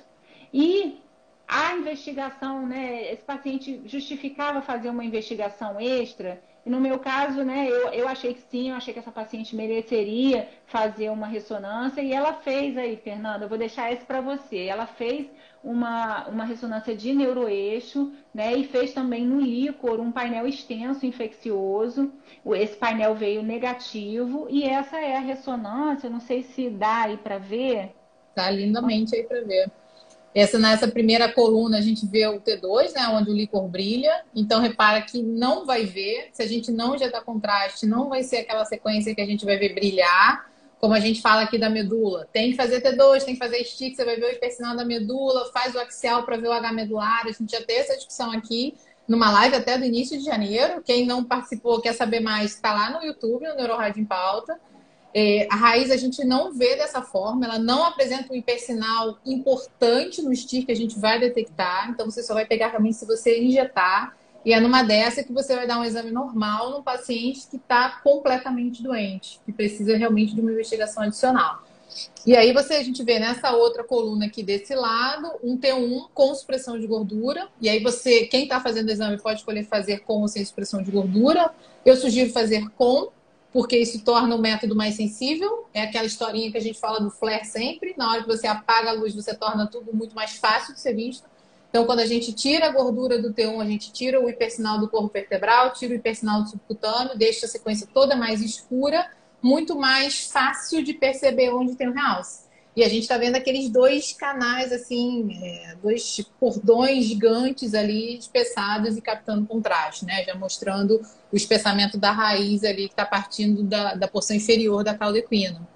E a investigação, né, esse paciente justificava fazer uma investigação extra, e no meu caso, né, eu, eu achei que sim, eu achei que essa paciente mereceria fazer uma ressonância, e ela fez aí, Fernanda, eu vou deixar esse para você, ela fez uma, uma ressonância de neuroeixo, né, e fez também no líquor um painel extenso infeccioso, esse painel veio negativo, e essa é a ressonância, não sei se dá aí para ver. Tá lindamente aí para ver. Essa, nessa primeira coluna a gente vê o T dois, né, onde o líquor brilha. Então, repara que não vai ver. Se a gente não injetar contraste, não vai ser aquela sequência que a gente vai ver brilhar. Como a gente fala aqui da medula. Tem que fazer T dois, tem que fazer stick, você vai ver o hipersinal da medula, faz o axial para ver o H medular. A gente já teve essa discussão aqui. numa live até do início de janeiro. Quem não participou, quer saber mais, está lá no YouTube, no NeuroRádio em Pauta. É, a raiz a gente não vê dessa forma, ela não apresenta um hipersinal importante no estímulo que a gente vai detectar, então você só vai pegar realmente se você injetar, e é numa dessa que você vai dar um exame normal num paciente que está completamente doente, que precisa realmente de uma investigação adicional. E aí você, a gente vê nessa outra coluna aqui desse lado, um T um com supressão de gordura, e aí você, quem está fazendo o exame pode escolher fazer com ou sem supressão de gordura. Eu sugiro fazer com, porque isso torna o método mais sensível. É aquela historinha que a gente fala do flare sempre. Na hora que você apaga a luz, você torna tudo muito mais fácil de ser visto. Então, quando a gente tira a gordura do T um, a gente tira o hipersinal do corpo vertebral, tira o hipersinal do subcutâneo, deixa a sequência toda mais escura, muito mais fácil de perceber onde tem o realce. E a gente está vendo aqueles dois canais, assim, é, dois cordões gigantes ali, espessados e captando contraste, né? Já mostrando o espessamento da raiz ali, que está partindo da, da porção inferior da cauda equina,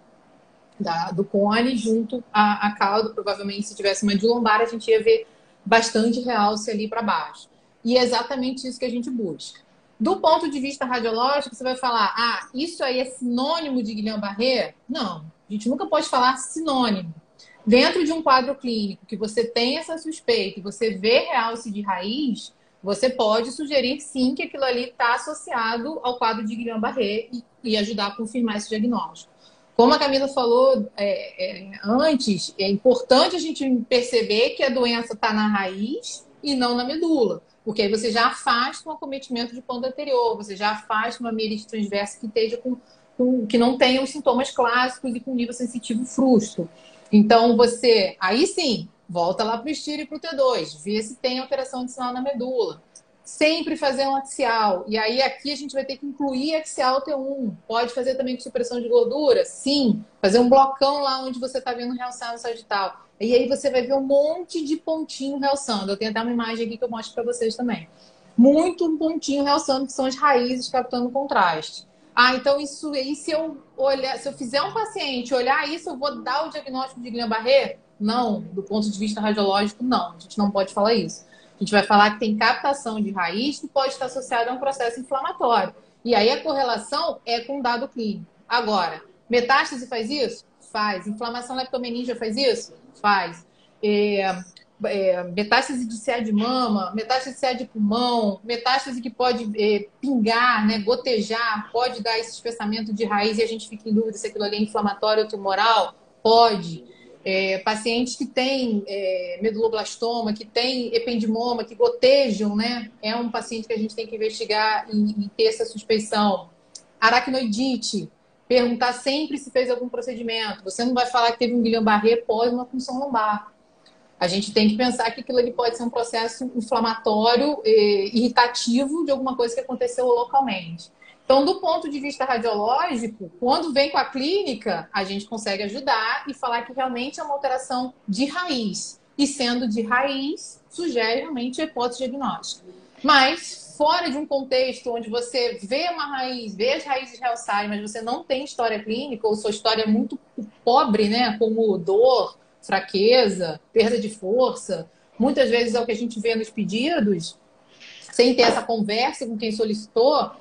da, do cone junto à, à cauda. Provavelmente, se tivesse uma de lombar, a gente ia ver bastante realce ali para baixo. E é exatamente isso que a gente busca. Do ponto de vista radiológico, você vai falar, ah, isso aí é sinônimo de Guillain-Barré? Não. A gente nunca pode falar sinônimo. Dentro de um quadro clínico que você tem essa suspeita e você vê realce de raiz, você pode sugerir sim que aquilo ali está associado ao quadro de Guillain-Barré e, e ajudar a confirmar esse diagnóstico. Como a Camila falou é, é, antes, é importante a gente perceber que a doença está na raiz e não na medula, porque aí você já afasta um acometimento de ponto anterior, você já afasta uma mielite transversa que esteja com que não tenha os sintomas clássicos e com nível sensitivo frustro. Então, você, aí sim, volta lá para o estiro e para o T dois, vê se tem alteração de sinal na medula. Sempre fazer um axial. E aí, aqui a gente vai ter que incluir axial T um. Pode fazer também com supressão de gordura? Sim. Fazer um blocão lá onde você está vendo realçar no sagital. E aí você vai ver um monte de pontinho realçando. Eu tenho até uma imagem aqui que eu mostro para vocês também. Muito pontinho realçando, que são as raízes captando contraste. Ah, então isso aí, se eu olhar, se eu fizer um paciente olhar isso, eu vou dar o diagnóstico de Guillain-Barré? Não, do ponto de vista radiológico, não. A gente não pode falar isso. A gente vai falar que tem captação de raiz que pode estar associada a um processo inflamatório. E aí a correlação é com o dado clínico. Agora, metástase faz isso? Faz. Inflamação leptomeníngea faz isso? Faz. É... É, metástase de C A de mama, metástase de C A de pulmão, metástase que pode é, pingar, né, gotejar, pode dar esse espessamento de raiz e a gente fica em dúvida se aquilo ali é inflamatório ou tumoral? Pode. É, pacientes que têm é, meduloblastoma, que têm ependimoma, que gotejam, né, é um paciente que a gente tem que investigar e, e ter essa suspeição. Aracnoidite, perguntar sempre se fez algum procedimento. Você não vai falar que teve um Guillain-Barré pós uma punção lombar. A gente tem que pensar que aquilo ali pode ser um processo inflamatório, eh, irritativo de alguma coisa que aconteceu localmente. Então, do ponto de vista radiológico, quando vem com a clínica, a gente consegue ajudar e falar que realmente é uma alteração de raiz. E sendo de raiz, sugere realmente a hipótese diagnóstica. Mas, fora de um contexto onde você vê uma raiz, vê as raízes realçarem, mas você não tem história clínica, ou sua história é muito pobre, né, como dor, fraqueza, perda de força, muitas vezes é o que a gente vê nos pedidos, sem ter essa conversa com quem solicitou,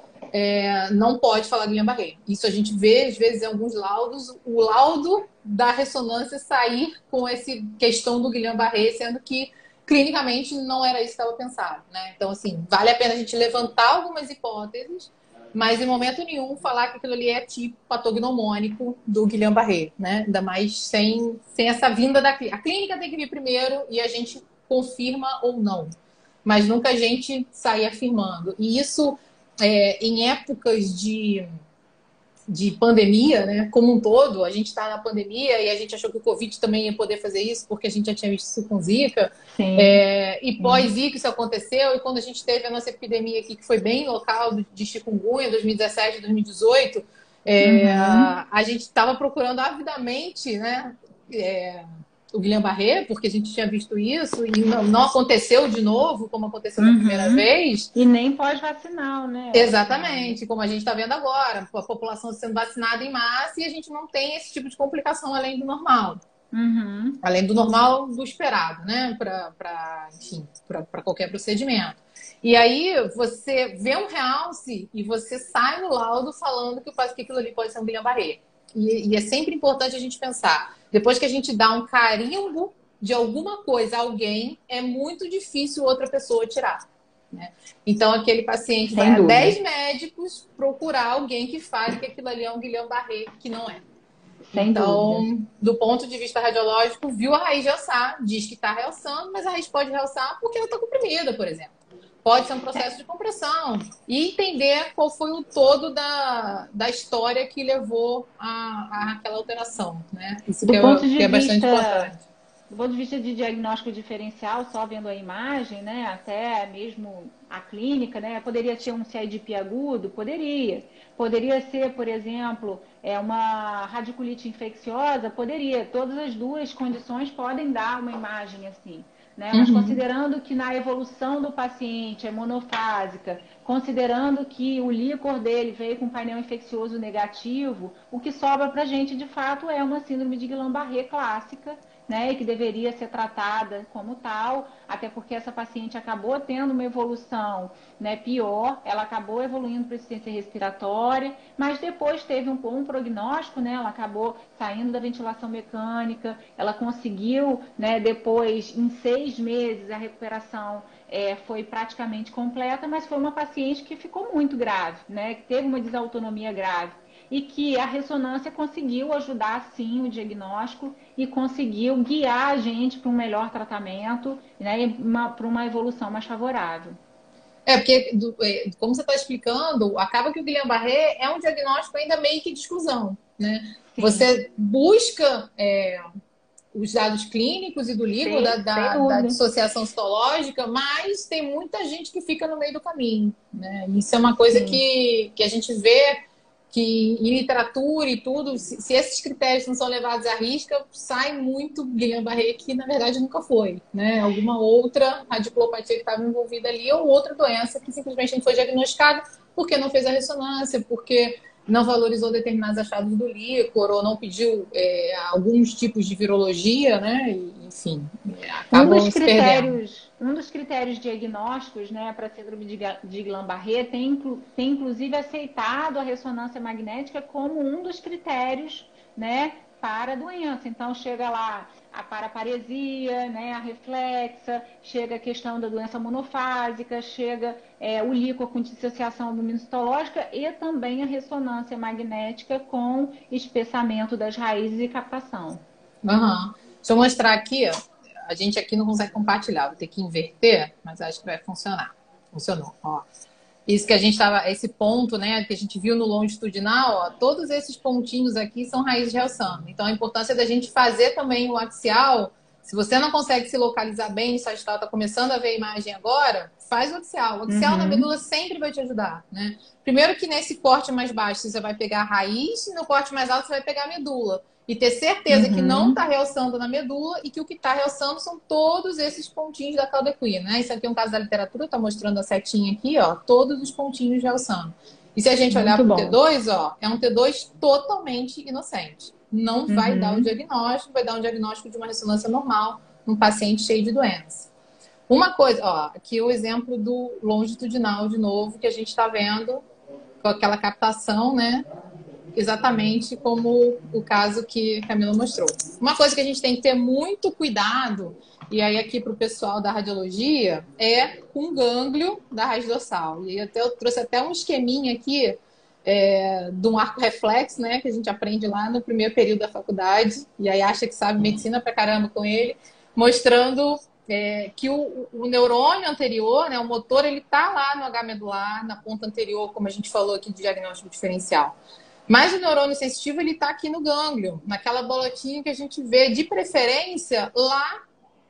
é, não pode falar Guillain-Barré. Isso a gente vê, às vezes, em alguns laudos, o laudo da ressonância sair com essa questão do Guillain-Barré, sendo que clinicamente não era isso que estava pensado, né? Então, assim, vale a pena a gente levantar algumas hipóteses, mas em momento nenhum falar que aquilo ali é tipo patognomônico do Guillain-Barré, né? Ainda mais sem, sem essa vinda da clínica. A clínica tem que vir primeiro e a gente confirma ou não. Mas nunca a gente sai afirmando. E isso, é, em épocas de, de pandemia, né? Como um todo, a gente está na pandemia e a gente achou que o Covid também ia poder fazer isso, porque a gente já tinha visto isso com Zika. É, e pós-Zika isso aconteceu, e quando a gente teve a nossa epidemia aqui, que foi bem local, de chikungunya, dois mil e dezessete, dois mil e dezoito, é, uhum. a gente estava procurando avidamente, né, é, o Guillain-Barré, porque a gente tinha visto isso, e não, não aconteceu de novo, como aconteceu uhum. na primeira vez. E nem pós-vacinal, né? Exatamente, como a gente está vendo agora, a população sendo vacinada em massa, e a gente não tem esse tipo de complicação além do normal. Uhum. Além do normal, do esperado, né? Para, enfim, para qualquer procedimento. E aí você vê um realce e você sai no laudo falando que, que aquilo ali pode ser um Guillain-Barré. E, e é sempre importante a gente pensar, depois que a gente dá um carimbo de alguma coisa a alguém, é muito difícil outra pessoa tirar, né? Então aquele paciente vai Sem a dúvida. dez médicos procurar alguém que fale que aquilo ali é um Guillain-Barré, que não é. Sem Então, dúvida. do ponto de vista radiológico, viu a raiz realçar, diz que está realçando, mas a raiz pode realçar porque ela está comprimida, por exemplo. Pode ser um processo de compressão. E entender qual foi o todo da, da história que levou a, a aquela alteração, né? Isso que Do é, ponto de que é bastante vista, importante. do ponto de vista de diagnóstico diferencial, só vendo a imagem, né, até mesmo a clínica, né, poderia ser um C I D P agudo? Poderia. Poderia ser, por exemplo, é uma radiculite infecciosa? Poderia. Todas as duas condições podem dar uma imagem assim. Né? Mas Uhum. considerando que na evolução do paciente é monofásica, considerando que o líquor dele veio com painel infeccioso negativo, o que sobra para a gente de fato é uma síndrome de Guillain-Barré clássica, né, e que deveria ser tratada como tal, até porque essa paciente acabou tendo uma evolução, né, pior, ela acabou evoluindo para insuficiência respiratória, mas depois teve um bom prognóstico, né, ela acabou saindo da ventilação mecânica, ela conseguiu, né, depois, em seis meses, a recuperação é, foi praticamente completa, mas foi uma paciente que ficou muito grave, né, que teve uma desautonomia grave. E que a ressonância conseguiu ajudar, sim, o diagnóstico e conseguiu guiar a gente para um melhor tratamento, né, e para uma evolução mais favorável. É, porque, do, é, como você está explicando, acaba que o Guillain-Barré é um diagnóstico ainda meio que de exclusão, né? Sim, Você busca é, os dados clínicos e do livro da, sem, sem da, da dúvida. dissociação citológica, mas tem muita gente que fica no meio do caminho, né? Isso é uma coisa Sim. que, que a gente vê que em literatura e tudo, se, se esses critérios não são levados à risca, sai muito Guillain-Barré que na verdade nunca foi, né? Alguma outra radiculopatia que estava envolvida ali ou outra doença que simplesmente não foi diagnosticada porque não fez a ressonância, porque não valorizou determinados achados do líquor ou não pediu é, alguns tipos de virologia, né? E, enfim, Um dos acabam se perdendo. critérios, um dos critérios diagnósticos, né, para a síndrome de Guillain-Barré tem, tem inclusive aceitado a ressonância magnética como um dos critérios, né, para a doença. Então chega lá a paraparesia, né, a reflexa, chega a questão da doença monofásica, chega é, o líquor com dissociação luminicitológica e também a ressonância magnética com espessamento das raízes e captação. Uhum. Deixa eu mostrar aqui, ó. A gente aqui não consegue compartilhar, vou ter que inverter, mas acho que vai funcionar. Funcionou, ó. Isso que a gente estava, esse ponto, né, que a gente viu no longitudinal, ó, todos esses pontinhos aqui são raízes realçando. Então, a importância da gente fazer também o axial. Se você não consegue se localizar bem, só está começando a ver a imagem agora, faz o axial. O axial na Uhum. medula sempre vai te ajudar, né? Primeiro que nesse corte mais baixo você vai pegar a raiz, e no corte mais alto você vai pegar a medula. E ter certeza que não está Uhum. realçando na medula e que o que está realçando são todos esses pontinhos da caldequina, né? Isso aqui é um caso da literatura, está mostrando a setinha aqui, ó, todos os pontinhos realçando. E se a gente olhar Muito para o bom. T dois, ó, é um T dois totalmente inocente. Não vai dar o Uhum. diagnóstico, vai dar um diagnóstico de uma ressonância normal num paciente cheio de doença. Uma coisa, ó, aqui o exemplo do longitudinal de novo, que a gente está vendo com aquela captação, né? Exatamente como o caso que a Camila mostrou. Uma coisa que a gente tem que ter muito cuidado, e aí aqui para o pessoal da radiologia, é com o gânglio da raiz dorsal. E até, eu trouxe até um esqueminha aqui é, de um arco reflexo, né, que a gente aprende lá no primeiro período da faculdade, e aí acha que sabe medicina pra caramba com ele, mostrando é, que o, o neurônio anterior, né, o motor, ele tá lá no H medular, na ponta anterior, como a gente falou aqui de diagnóstico diferencial. Mas o neurônio sensitivo, ele está aqui no gânglio, naquela bolotinha que a gente vê, de preferência, lá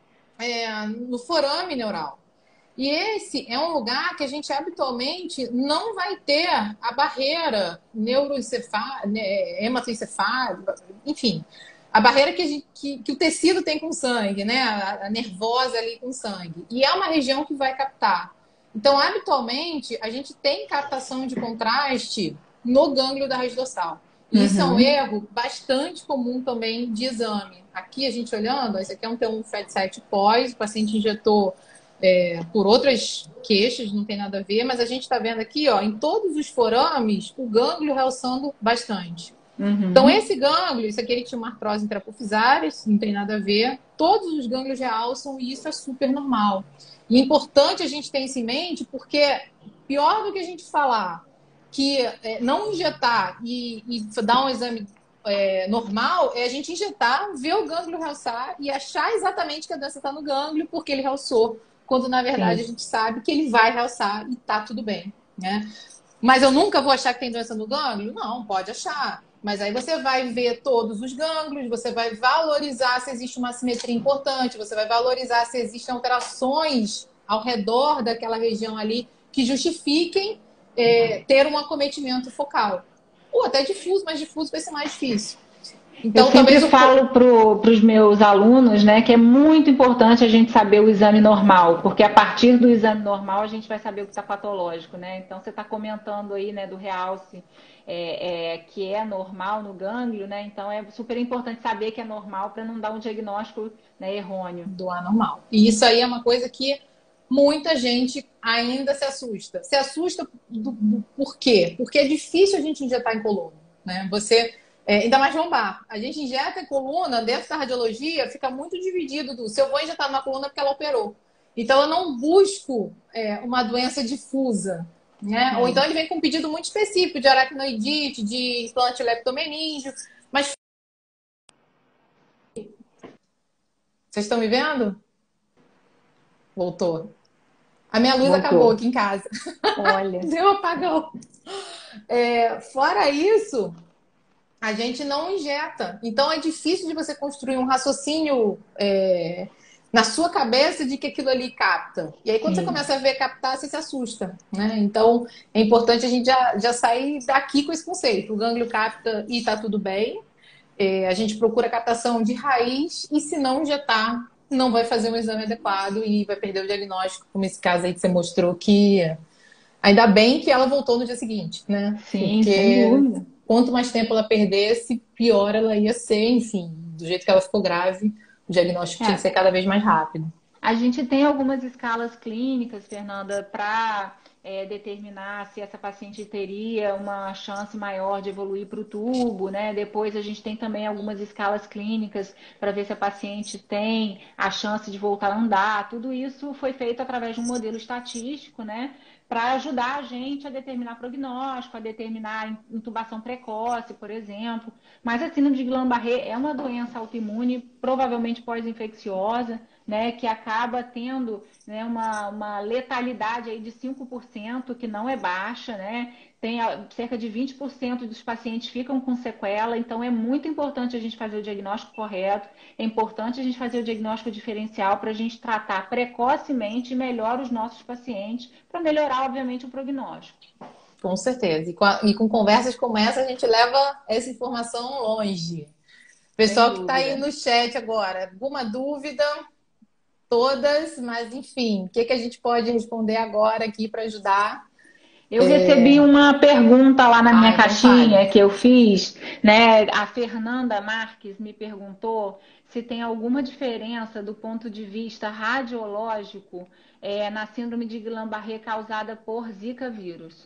é, no forame neural. E esse é um lugar que a gente habitualmente não vai ter a barreira neuroencefálica, hematoencefálica, enfim, a barreira que, a gente, que, que o tecido tem com sangue, né? A, a nervosa ali com sangue. E é uma região que vai captar. Então, habitualmente, a gente tem captação de contraste no gânglio da raiz dorsal. E isso é um Uhum. erro bastante comum também de exame. Aqui a gente olhando, esse aqui é um T um F A T sete pós, o paciente injetou é, por outras queixas, não tem nada a ver, mas a gente está vendo aqui, ó, em todos os forames, o gânglio realçando bastante. Então, Uhum. esse gânglio, isso aqui ele tinha uma artrose intrapofisária, isso não tem nada a ver. Todos os gânglios realçam e isso é super normal. E é importante a gente ter isso em mente, porque pior do que a gente falar que é, não injetar e, e dar um exame é, normal é a gente injetar, ver o gânglio realçar e achar exatamente que a doença está no gânglio porque ele realçou, quando na verdade a Sim. gente sabe que ele vai realçar e tá tudo bem, né? Mas eu nunca vou achar que tem doença no gânglio? Não, pode achar. Mas aí você vai ver todos os gânglios, você vai valorizar se existe uma assimetria importante, você vai valorizar se existem alterações ao redor daquela região ali que justifiquem é, ter um acometimento focal. Ou até difuso, mas difuso vai ser mais difícil. Eu Então, sempre talvez o. falo para os meus alunos, né, que é muito importante a gente saber o exame normal, porque a partir do exame normal a gente vai saber o que está patológico, né? Então você está comentando aí, né, do realce é, é, que é normal no gânglio, né? Então é super importante saber que é normal para não dar um diagnóstico, né, errôneo. Do anormal. E isso aí é uma coisa que muita gente ainda se assusta. Se assusta do, do, por quê? Porque é difícil a gente injetar em coluna, né? Você, é, ainda mais lombar. A gente injeta em coluna, dentro da radiologia, fica muito dividido do se eu vou injetar numa coluna porque ela operou. Então eu não busco é, uma doença difusa, né? Ou então Sim. ele vem com um pedido muito específico de aracnoidite, de implante leptomeníngeo. Mas vocês estão me vendo? Voltou. A minha luz acabou Voltou. aqui em casa. Olha. Deu um apagão. É, fora isso, a gente não injeta. Então é difícil de você construir um raciocínio é, na sua cabeça de que aquilo ali capta. E aí, quando você Sim. começa a ver captar, você se assusta, né? Então é importante a gente já, já sair daqui com esse conceito. O gânglio capta e tá tudo bem. É, a gente procura captação de raiz e se não injetar, não vai fazer um exame adequado e vai perder o diagnóstico, como esse caso aí que você mostrou que ainda bem que ela voltou no dia seguinte, né? Sim, sem Porque dúvida. quanto mais tempo ela perdesse, pior ela ia ser, enfim, do jeito que ela ficou grave, o diagnóstico tinha que ser É. cada vez mais rápido. A gente tem algumas escalas clínicas, Fernanda, para é, determinar se essa paciente teria uma chance maior de evoluir para o tubo, né? Depois a gente tem também algumas escalas clínicas para ver se a paciente tem a chance de voltar a andar. Tudo isso foi feito através de um modelo estatístico, né? Para ajudar a gente a determinar prognóstico, a determinar intubação precoce, por exemplo. Mas a síndrome de Guillain-Barré é uma doença autoimune, provavelmente pós-infecciosa, né, que acaba tendo, né, uma, uma letalidade aí de cinco por cento, que não é baixa, né? Tem cerca de vinte por cento dos pacientes ficam com sequela, então é muito importante a gente fazer o diagnóstico correto, é importante a gente fazer o diagnóstico diferencial para a gente tratar precocemente e melhor os nossos pacientes, para melhorar, obviamente, o prognóstico. Com certeza. E com, a- e com conversas como essa, a gente leva essa informação longe. Sem Pessoal que está aí dúvida. no chat agora, alguma dúvida? Todas, mas enfim, o que, que a gente pode responder agora aqui para ajudar? Eu recebi uma pergunta lá na Ah, minha então fale. caixinha que eu fiz, né? A Fernanda Marques me perguntou se tem alguma diferença do ponto de vista radiológico é, na síndrome de Guillain-Barré causada por Zika vírus.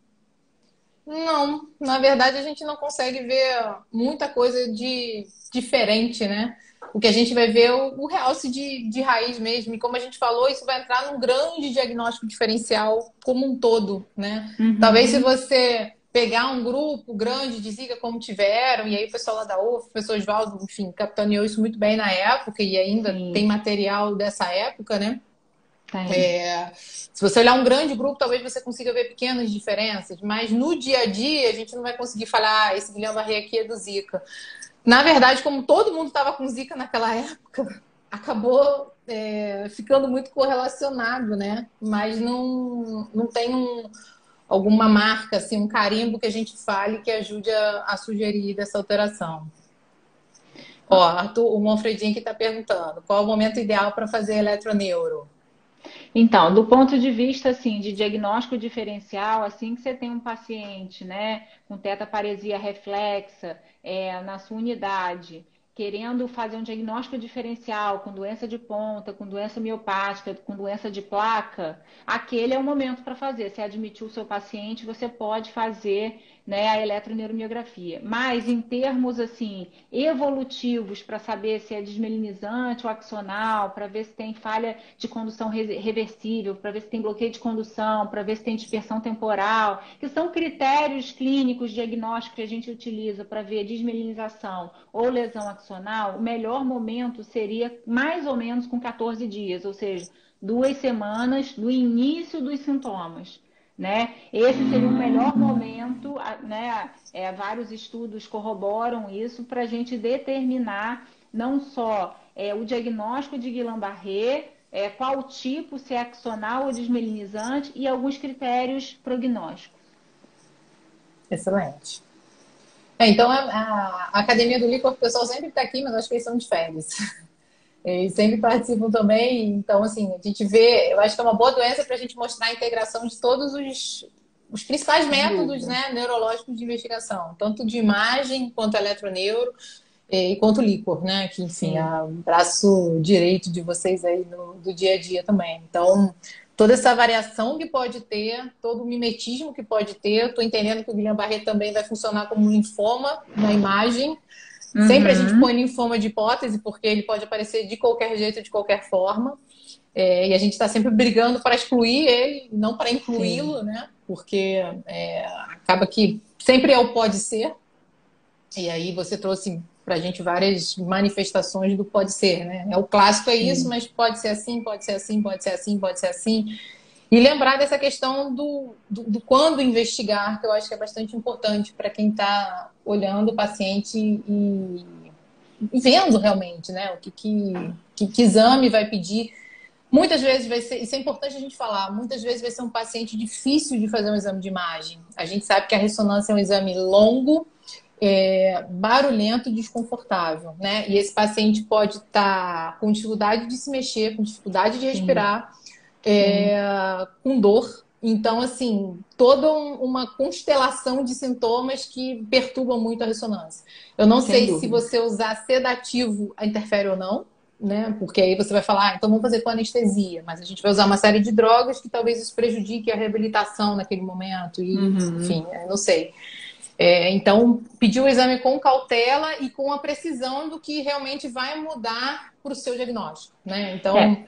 Não, na verdade a gente não consegue ver muita coisa de diferente, né? O que a gente vai ver é o, o realce de, de raiz mesmo. E como a gente falou, isso vai entrar num grande diagnóstico diferencial como um todo, né? Talvez se Uhum, você pegar um grupo grande de Zika como tiveram, e aí o pessoal lá da U F, o professor Oswaldo, enfim, capitaneou isso muito bem na época, e ainda tem sim, material dessa época, né? tem. Se você olhar um grande grupo, talvez você consiga ver pequenas diferenças, mas no dia a dia a gente não vai conseguir falar, ah, esse Guillain-Barré aqui é do Zika. Na verdade, como todo mundo estava com Zika naquela época, acabou é, ficando muito correlacionado, né? Mas não, não tem um, alguma marca, assim, um carimbo que a gente fale que ajude a, a sugerir dessa alteração. Ó, Arthur, o Manfredinho que está perguntando, qual é o momento ideal para fazer eletroneuro? Então, do ponto de vista assim de diagnóstico diferencial, assim que você tem um paciente, né, com tetaparesia reflexa é, na sua unidade, querendo fazer um diagnóstico diferencial com doença de ponta, com doença miopática, com doença de placa, aquele é o momento para fazer. Se admitir o seu paciente, você pode fazer, né, a eletroneuromiografia. Mas em termos assim evolutivos, para saber se é desmelinizante ou axonal, para ver se tem falha de condução reversível, para ver se tem bloqueio de condução, para ver se tem dispersão temporal, que são critérios clínicos diagnósticos que a gente utiliza para ver desmelinização ou lesão axonal, o melhor momento seria mais ou menos com quatorze dias, ou seja, duas semanas do início dos sintomas. Né? Esse seria o melhor momento, né? É, vários estudos corroboram isso para a gente determinar não só é, o diagnóstico de Guillain-Barré, é, qual tipo, se é axonal ou desmelinizante e alguns critérios prognósticos. Excelente. É, então, a, a Academia do Líquor, o pessoal sempre está aqui, mas acho que eles são de férias. Eles sempre participam também. Então, assim, a gente vê... Eu acho que é uma boa doença para a gente mostrar a integração de todos os, os principais métodos, né, neurológicos de investigação. Tanto de imagem, quanto eletroneuro, e quanto líquor, né? Que, enfim, é o braço direito de vocês aí no, do dia a dia também. Então... toda essa variação que pode ter, todo o mimetismo que pode ter. Estou entendendo que o Guillain-Barré também vai funcionar como um linfoma na imagem. Uhum. Sempre a gente põe linfoma de hipótese, porque ele pode aparecer de qualquer jeito, de qualquer forma. É, e a gente está sempre brigando para excluir ele, não para incluí-lo, né? Porque é, acaba que sempre é o pode ser. E aí você trouxe para a gente várias manifestações do pode ser, né? É o clássico, é isso, mas pode ser assim, pode ser assim, pode ser assim, pode ser assim. E lembrar dessa questão do, do, do quando investigar, que eu acho que é bastante importante para quem está olhando o paciente e, e vendo realmente, né? O que, que, que, que exame vai pedir. Muitas vezes vai ser, isso é importante a gente falar, muitas vezes vai ser um paciente difícil de fazer um exame de imagem. A gente sabe que a ressonância é um exame longo, É, barulhento e desconfortável, né? E esse paciente pode estar tá com dificuldade de se mexer, com dificuldade de respirar, é, com dor. Então, assim, toda um, uma constelação de sintomas que perturbam muito a ressonância. Eu não Sem sei dúvida. Se você usar sedativo interfere ou não, né? Porque aí você vai falar, ah, então vamos fazer com anestesia, mas a gente vai usar uma série de drogas que talvez isso prejudique a reabilitação naquele momento. E, uhum. enfim, eu não sei. É, então, pedir o exame com cautela e com a precisão do que realmente vai mudar para o seu diagnóstico, né? Então, é.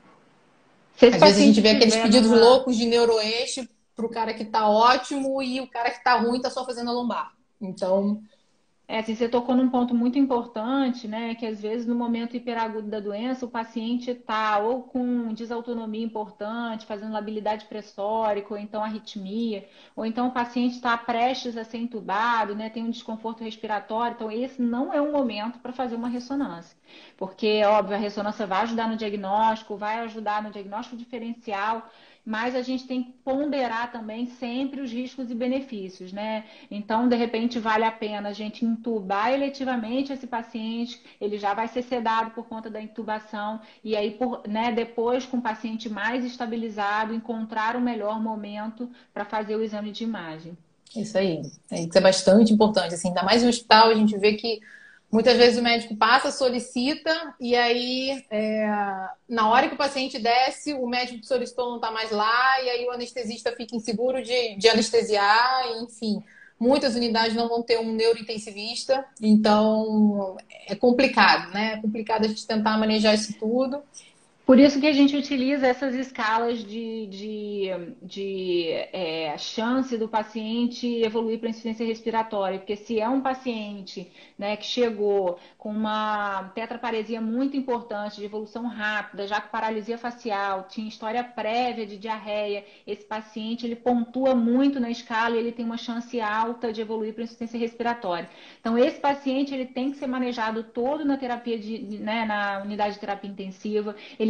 às vezes a gente vê aqueles pedidos numa... loucos de neuroeixo para o cara que está ótimo e o cara que está ruim está só fazendo a lombar. Então... É, assim, você tocou num ponto muito importante, né? Que às vezes no momento hiperagudo da doença o paciente está ou com desautonomia importante, fazendo labilidade pressórica, ou então arritmia, ou então o paciente está prestes a ser entubado, né? Tem um desconforto respiratório. Então esse não é um momento para fazer uma ressonância. Porque, óbvio, a ressonância vai ajudar no diagnóstico, vai ajudar no diagnóstico diferencial, mas a gente tem que ponderar também sempre os riscos e benefícios, né? Então, de repente, vale a pena a gente intubar eletivamente esse paciente, ele já vai ser sedado por conta da intubação, e aí, por, né, depois, com o paciente mais estabilizado, encontrar o melhor momento para fazer o exame de imagem. Isso aí. Isso é bastante importante. Assim, ainda mais no hospital, a gente vê que muitas vezes o médico passa, solicita, e aí, é, na hora que o paciente desce, o médico que solicitou não está mais lá, e aí o anestesista fica inseguro de, de anestesiar, enfim. Muitas unidades não vão ter um neurointensivista, então é complicado, né? É complicado a gente tentar manejar isso tudo. Por isso que a gente utiliza essas escalas de, de, de é, chance do paciente evoluir para insuficiência respiratória, porque se é um paciente, né, que chegou com uma tetraparesia muito importante, de evolução rápida, já com paralisia facial, tinha história prévia de diarreia, esse paciente ele pontua muito na escala e ele tem uma chance alta de evoluir para insuficiência respiratória. Então esse paciente ele tem que ser manejado todo na terapia, de, né, na unidade de terapia intensiva, ele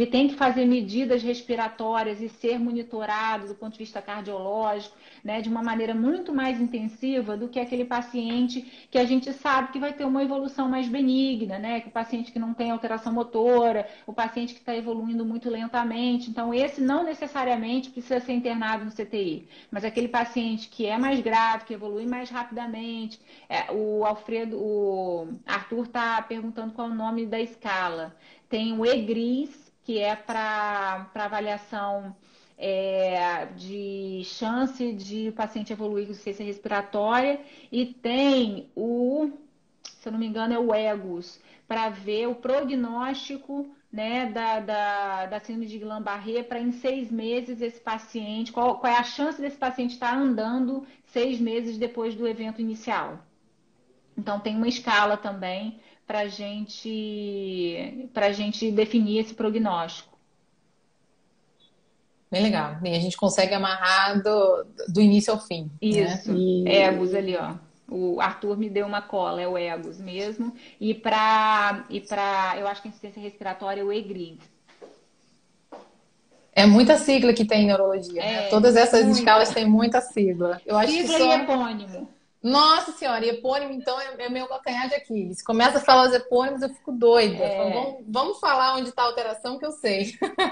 tem que fazer medidas respiratórias e ser monitorado do ponto de vista cardiológico, né, de uma maneira muito mais intensiva do que aquele paciente que a gente sabe que vai ter uma evolução mais benigna, né, que o paciente que não tem alteração motora, o paciente que está evoluindo muito lentamente. Então, esse não necessariamente precisa ser internado no C T I, mas aquele paciente que é mais grave, que evolui mais rapidamente. É, o Alfredo, o Arthur está perguntando qual é o nome da escala. Tem o EGRIS, que é para avaliação é, de chance de o paciente evoluir com insuficiência respiratória, e tem o, se eu não me engano, é o EGOS, para ver o prognóstico, né, da, da, da síndrome de Guillain-Barré, para em seis meses esse paciente, qual, qual é a chance desse paciente estar andando seis meses depois do evento inicial. Então, tem uma escala também para gente, para gente definir esse prognóstico. Bem legal. E a gente consegue amarrar do, do início ao fim, né? Isso, E... EGOS ali, ó. O Arthur me deu uma cola, é o EGOS mesmo. E para, e para, eu acho que a insuficiência respiratória é o EGRID. É muita sigla que tem em neurologia, né? É, Todas essas muita. escalas têm muita sigla. Eu acho que Sigla só... e epônimo. Nossa senhora, e epônimo, então, é, é meu calcanhar de Aquiles. Começa a falar os epônimos, eu fico doida. É. Falo, vamos, vamos falar onde está a alteração, que eu sei.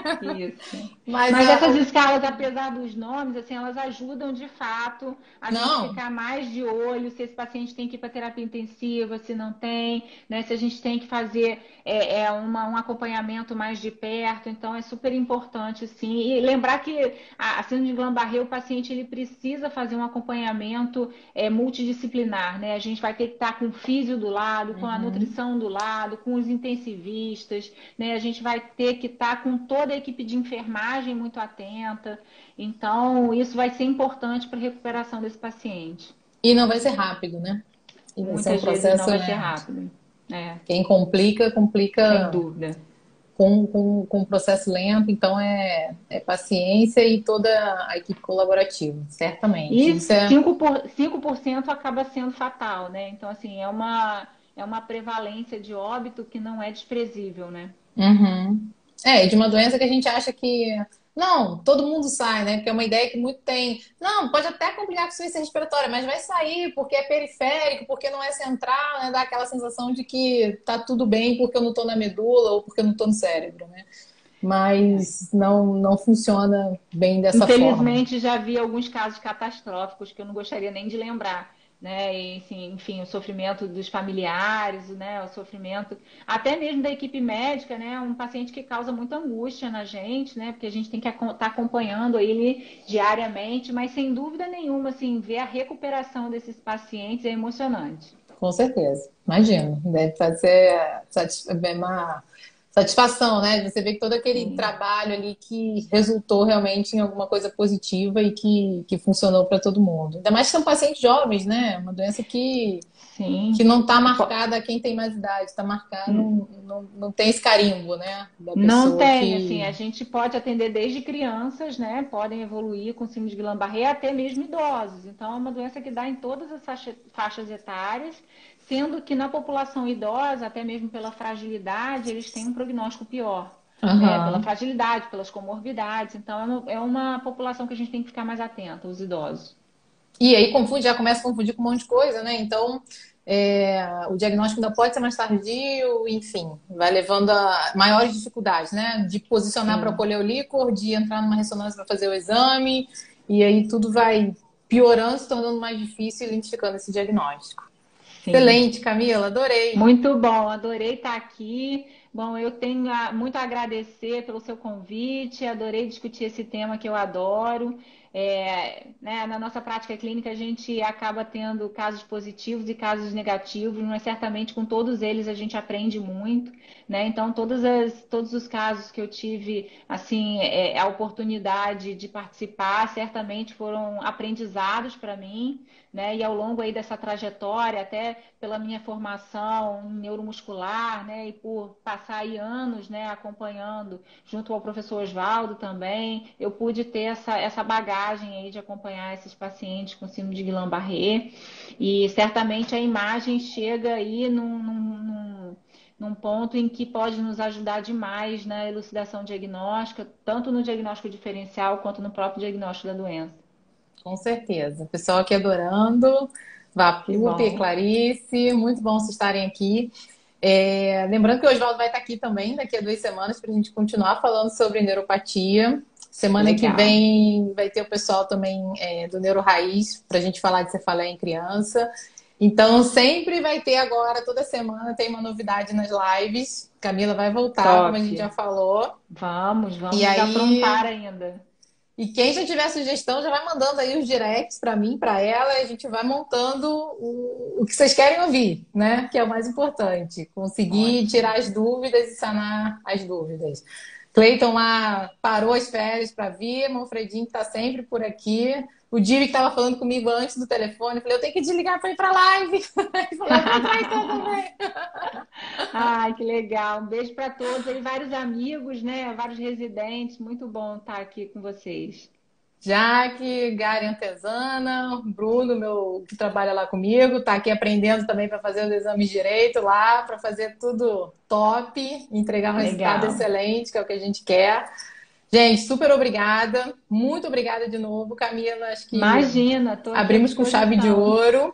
Isso. Mas, Mas a... essas escalas, apesar dos nomes, assim, elas ajudam de fato a não. gente ficar mais de olho se esse paciente tem que ir para terapia intensiva, se não tem, né? Se a gente tem que fazer é, é uma, um acompanhamento mais de perto. Então é super importante, sim. E lembrar que a, a síndrome de Guillain-Barré, o paciente ele precisa fazer um acompanhamento é, multidisciplinar, né? A gente vai ter que estar com o físio do lado, com a Uhum. nutrição do lado, com os intensivistas, né? A gente vai ter que estar com toda a equipe de enfermagem muito atenta. Então, isso vai ser importante para a recuperação desse paciente. E não vai ser rápido, né? E vai ser um Muitas vezes não processo vai ser lento. rápido. É, Quem complica, complica sem dúvida. com, com, com um processo lento. Então, é, é paciência e toda a equipe colaborativa, certamente. E Isso é... cinco por, cinco por cento acaba sendo fatal, né? Então, assim, é uma, é uma prevalência de óbito que não é desprezível, né? Uhum. É, de uma doença que a gente acha que não, todo mundo sai, né? Porque é uma ideia que muito tem. Não, pode até complicar com insuficiência respiratória, mas vai sair porque é periférico, porque não é central, né? Dá aquela sensação de que tá tudo bem porque eu não tô na medula ou porque eu não tô no cérebro, né? Mas não, não funciona bem dessa forma. Infelizmente, já vi alguns casos catastróficos que eu não gostaria nem de lembrar, né? E, enfim, enfim, o sofrimento dos familiares, né? O sofrimento até mesmo da equipe médica, né? Um paciente que causa muita angústia na gente, né? Porque a gente tem que estar acompanhando ele diariamente, mas sem dúvida nenhuma, assim, ver a recuperação desses pacientes é emocionante. Com certeza, imagino. Deve ser satis- é uma satisfação, né? Você vê que todo aquele Sim. trabalho ali que resultou realmente em alguma coisa positiva e que, que funcionou para todo mundo. Ainda mais que são pacientes jovens, né? Uma doença que, Sim. que não está marcada a quem tem mais idade, está marcada, não, não, não tem esse carimbo, né? Da Não pessoa tem, que... assim, a gente pode atender desde crianças, né? Podem evoluir com síndrome de Guillain-Barré até mesmo idosos. Então, é uma doença que dá em todas as faixa- faixas etárias, sendo que na população idosa, até mesmo pela fragilidade, eles têm um prognóstico pior, né? Pela Aham. fragilidade, pelas comorbidades. Então, é uma, é uma população que a gente tem que ficar mais atenta, os idosos. E aí confunde, já começa a confundir com um monte de coisa, né? Então, é, o diagnóstico ainda pode ser mais tardio, enfim, vai levando a maiores dificuldades, né? De posicionar para Sim. colher o líquor, de entrar numa ressonância para fazer o exame, e aí tudo vai piorando, se tornando mais difícil, identificando esse diagnóstico. Sim. Excelente, Camila, adorei. Muito bom, adorei estar aqui. Bom, eu tenho a- muito a agradecer pelo seu convite, adorei discutir esse tema que eu adoro. É, né, na nossa prática clínica, a gente acaba tendo casos positivos e casos negativos, mas certamente com todos eles a gente aprende muito, né? Então, todas as, todos os casos que eu tive, assim, é, a oportunidade de participar, certamente foram aprendizados para mim, né? E ao longo aí dessa trajetória, até pela minha formação em neuromuscular, né? E por passar aí anos, né, acompanhando junto ao professor Oswaldo também, eu pude ter essa, essa bagagem aí de acompanhar esses pacientes com síndrome de Guillain-Barré, e certamente a imagem chega aí num, num, num ponto em que pode nos ajudar demais na elucidação diagnóstica, tanto no diagnóstico diferencial quanto no próprio diagnóstico da doença. Com certeza. O pessoal aqui adorando. Que Vapup, bom. Clarice, muito bom vocês estarem aqui. É, lembrando que o Oswaldo vai estar aqui também daqui a duas semanas para a gente continuar falando sobre neuropatia. Semana que Legal. vem vai ter o pessoal também é, do Neuro Raiz para a gente falar de cefaleia em criança. Então sempre vai ter agora, toda semana tem uma novidade nas lives. Camila vai voltar, como a Top. gente já falou. Vamos, vamos E nos aí, aprontar ainda. e quem já tiver sugestão já vai mandando aí os directs para mim, para ela, e a gente vai montando o, o que vocês querem ouvir, né? Que é o mais importante. Conseguir Ótimo. tirar as dúvidas e sanar as dúvidas. Cleiton lá parou as férias para vir, Manfredinho que está sempre por aqui. O Divi que estava falando comigo antes do telefone, eu falei, eu tenho que desligar para ir para a live. Ele falou, eu vou entrar então também. Ai, que legal. Um beijo para todos e vários amigos, né? Vários residentes. Muito bom estar aqui com vocês. Jaque, Gary Antesana, Bruno, meu, que trabalha lá comigo, tá aqui aprendendo também para fazer os exames direito lá, para fazer tudo top, entregar um resultado Legal. excelente, que é o que a gente quer. Gente, super obrigada. Muito obrigada de novo, Camila. Acho que Imagina, tô aqui à abrimos com chave de disposição. ouro.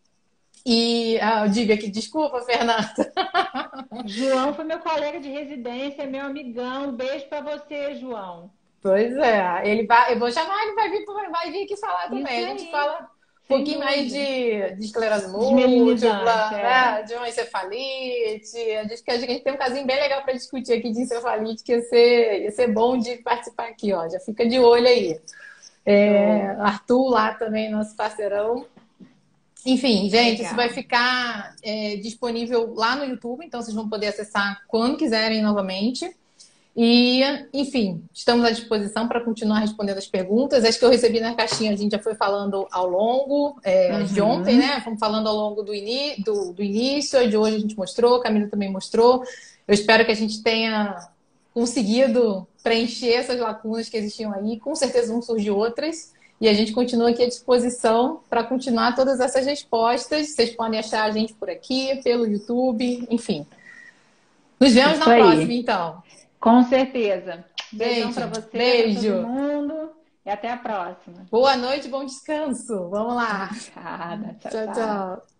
E ah, diga aqui, desculpa, Fernanda. João foi meu colega de residência, meu amigão. Um beijo para você, João. Pois é, ele vai, eu vou chamar, ele vai vir, vai vir aqui falar Isso também. A gente aí, fala um sem pouquinho mais dúvida. de, de esclerose Desmielinizante, múltipla, é. né? De uma encefalite. A gente, que a gente tem um casinho bem legal para discutir aqui de encefalite, que ia ser, ia ser bom de participar aqui, ó. Já fica de olho aí. É, Show. Arthur lá também, nosso parceirão. Enfim, gente, isso vai Legal. ficar é, disponível lá no YouTube, então vocês vão poder acessar quando quiserem novamente. E, enfim, estamos à disposição para continuar respondendo as perguntas. As que eu recebi na caixinha, a gente já foi falando ao longo é, de ontem, Uhum. né? Fomos falando ao longo do, ini do, do início, a de hoje a gente mostrou, a Camila também mostrou. Eu espero que a gente tenha conseguido preencher essas lacunas que existiam aí. Com certeza vão surgir outras. E a gente continua aqui à disposição para continuar todas essas respostas. Vocês podem achar a gente por aqui, pelo YouTube, enfim. Nos vemos Isso na próxima, aí. então. Com certeza. Beijão Beijo, para você, para todo beijo. mundo e até a próxima. Boa noite, bom descanso. Vamos lá. Obrigada. Tchau, Tchau, tchau. tchau.